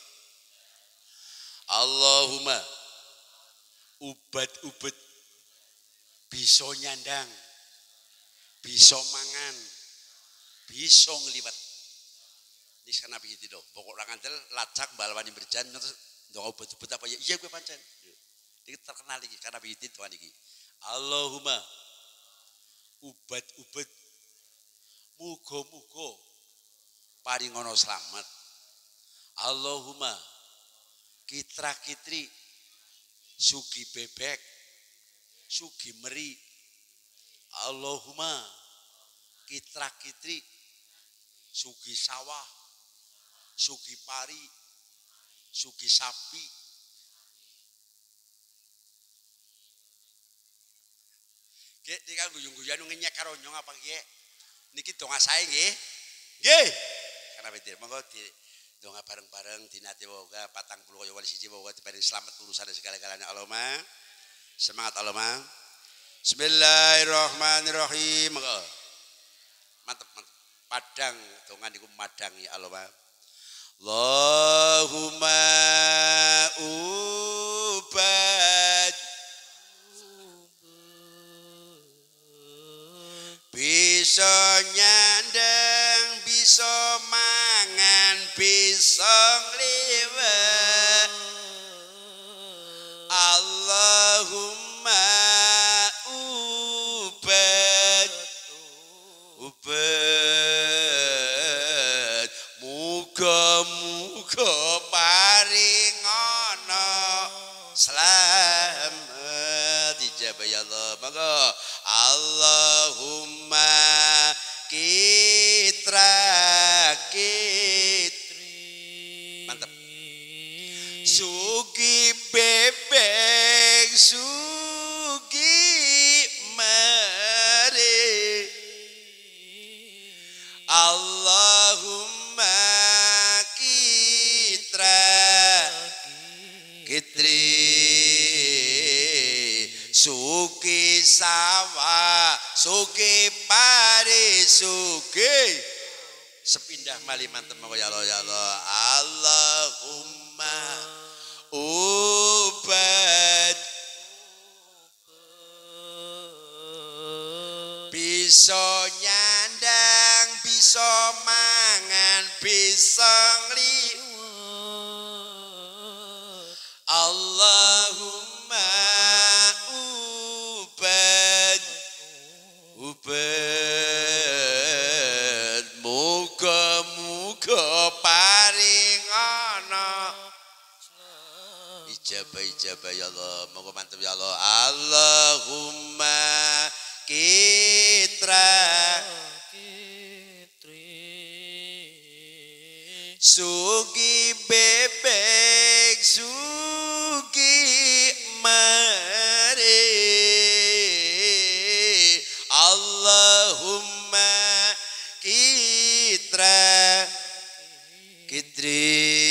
Allahumma ubat-ubat bisa nyandang, bisa mangan, bisa ngliwet. Ini kan Nabi itu loh. Pokok orang antel lacak balwani berjan terus ndonga obat-obat apa ya? Iya gue pancen. Iki terkenal iki karena Nabi itu tuan iki. Allahumma ubat-ubat muga-muga paringono slamet. Allahumma kitra-kitri sugi bebek, sugi meri. Allahumma kitra-kitri sugi sawah, sugi pari, sugi sapi. Ki nika guyung-guyan ngenyek karo nyong apa ki? Niki donga sae nggih. Nggih. Karena betul monggo di donga bareng-bareng dinate woga patang puluh kaya wali siji woga diparing slamet urusan segala-galanya Allahumma. Semangat Allahumma. Bismillahirrahmanirrahim. Mantap mantap. Padang donga niku madangi Allahumma. Allahumma ubat bisa nyandang, bisa mangan, bisa ngliwet. Allahumma ubat ubat muga-muga paringono slamet ijabah ya Allah. Monggo Allahumma kitra kitri. Mantap. Sugi bebek, sugi meri. Allahumma kitra kitri suki sawah, suki pari, suki sepindah mali mantep ya Allah ya Allah. Allahumma ubat bisa nyandang, bisa mangan, bisa ngliwet. Allahumma ubat ubat muga-muga paringono ijabah ijabah ya Allah. Moga mantep ya Allah. Allahumma kitra sugi bebek, sugi meri. Allahumma kitra kitri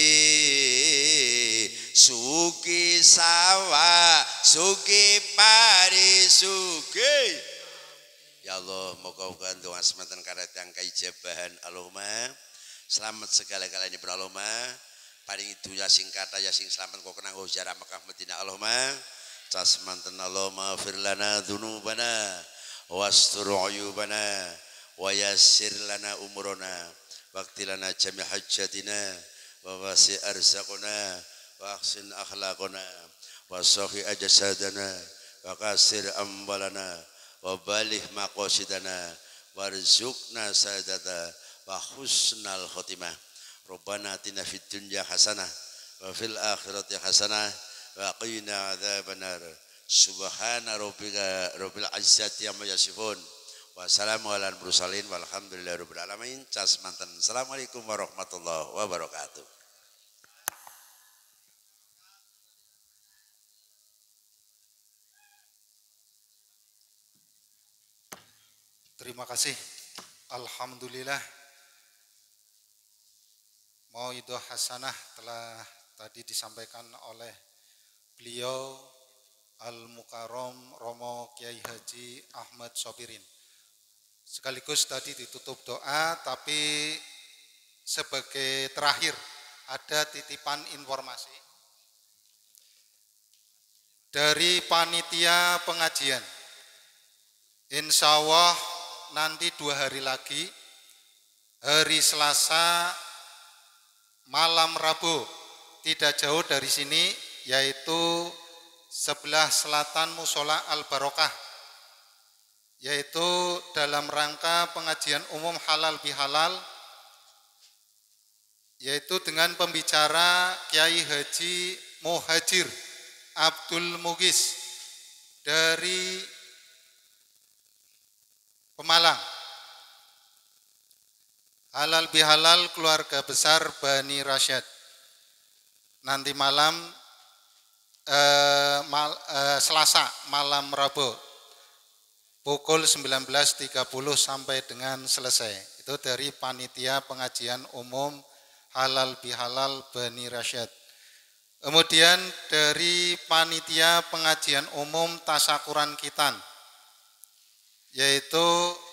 sugi sawah, sugi pari, sugi. Ya Allah, moga-moga doa semanten karet yang kaijabahan Allahumma. Selamat segala-galanya beraloma. Paling itu ya sing kata ya sing selamat kok kenang ziarah Mekah Madinah Allahumma. Tasmanten Allahumma firlana dzunubana wastur uyubana wa yassir lana umurana waqtilana jami hajjatina wa wasi arzaquna wa ahsin akhlaqana wa sahih ajsadana wa kasir ambalana wa balih maqasidana warzuqna sadata wa husnal khotimah. Rabbana atina fid dunya hasanah wa fil akhirati hasanah wa qina adzabannar. Subhana rabbika rabbil izzati amma yasifun. Wassalamu ala mursalin walhamdulillahi rabbil alamin. Cas manten. Assalamualaikum warahmatullahi wabarakatuh. Terima kasih. Alhamdulillah. Mauidhah hasanah telah tadi disampaikan oleh beliau Al-Mukarram Romo Kiai Haji Ahmad Sobirin. Sekaligus tadi ditutup doa, tapi sebagai terakhir ada titipan informasi dari panitia pengajian. Insya Allah nanti dua hari lagi, hari Selasa malam Rabu, tidak jauh dari sini, yaitu sebelah selatan Musola Al-Barokah, yaitu dalam rangka pengajian umum halal bihalal, yaitu dengan pembicara Kiai Haji Muhajir Abdul Mugis dari Pemalang. Halal bihalal keluarga besar Bani Rasyad. Nanti malam eh, mal, eh, Selasa malam Rabu pukul sembilan belas tiga puluh sampai dengan selesai. Itu dari panitia pengajian umum halal bihalal Bani Rasyad. Kemudian dari panitia pengajian umum Tasakuran Kitan, yaitu